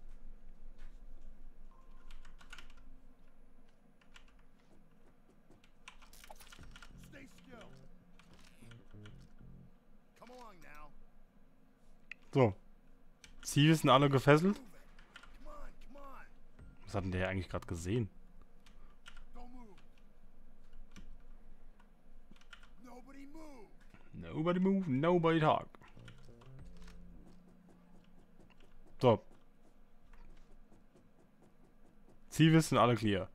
Stay still. Come along now. So. Zivis sind alle gefesselt. Move it. Come on, come on. Was hat denn der eigentlich gerade gesehen? Don't move. Nobody move. Nobody move, nobody talk. So. Zivis sind alle clear.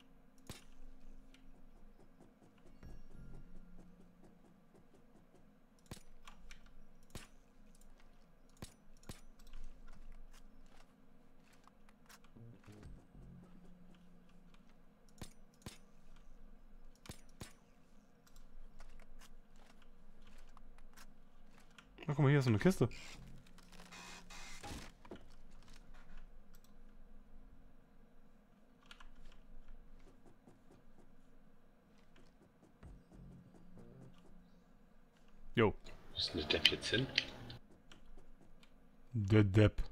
Na, guck mal, hier ist so eine Kiste. Jo. Wo ist denn der Depp jetzt hin? Der Depp.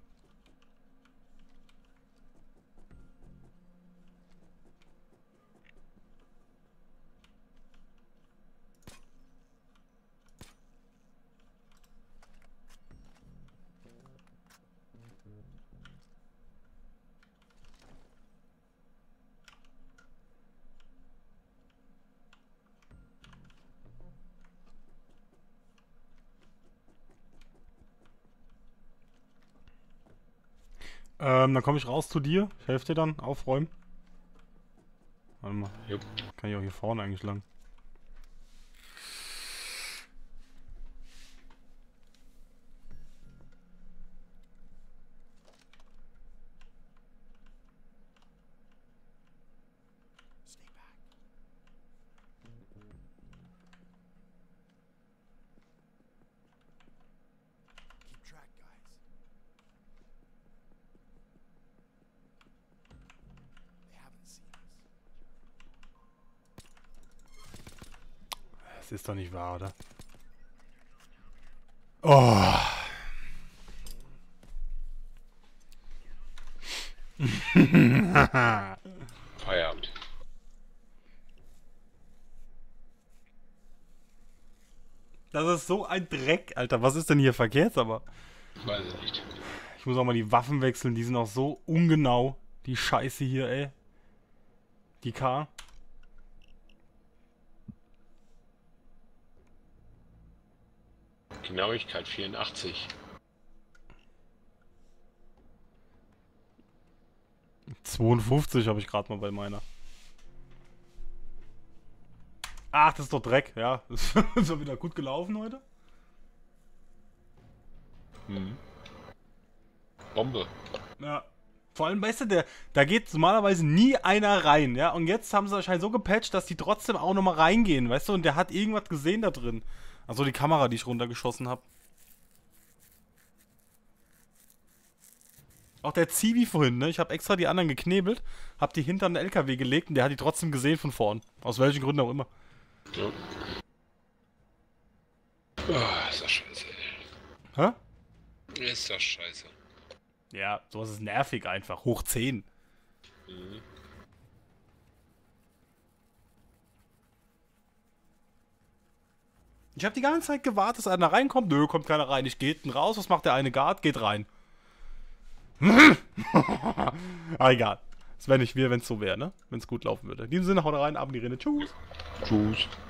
Dann komme ich raus zu dir. Ich helfe dir dann. Aufräumen. Warte mal. Jupp. Kann ich auch hier vorne eigentlich lang. Stay back. Keep track, guys. They haven't seen us. Das ist doch nicht wahr, oder? Oh. Feierabend. Das ist so ein Dreck, Alter. Was ist denn hier verkehrt, aber? Weiß ich nicht. Ich muss auch mal die Waffen wechseln. Die sind auch so ungenau. Die Scheiße hier, ey. Die K. Genauigkeit 84. 52 habe ich gerade mal bei meiner. Ach, das ist doch Dreck, ja. Das ist doch wieder gut gelaufen heute. Hm. Bombe. Ja. Vor allem, weißt du, da geht normalerweise nie einer rein, ja. Und jetzt haben sie wahrscheinlich so gepatcht, dass die trotzdem auch nochmal reingehen, weißt du. Und der hat irgendwas gesehen da drin. Also die Kamera, die ich runtergeschossen habe. Auch der Zivi vorhin, ne? Ich habe extra die anderen geknebelt, hab die hinter den LKW gelegt und der hat die trotzdem gesehen von vorn. Aus welchen Gründen auch immer. Ja. Oh, ist doch scheiße, Hä? ey. Ist doch scheiße. Ja, sowas ist nervig einfach. Hoch 10. Mhm. Ich habe die ganze Zeit gewartet, dass einer reinkommt. Nö, kommt keiner rein. Ich gehe hinten raus. Was macht der eine Guard? Geht rein. Ah, egal. Das wäre nicht wir, wenn es so wäre, ne? Wenn es gut laufen würde. In diesem Sinne, haut rein, ab in die Rinne. Tschüss. Tschüss.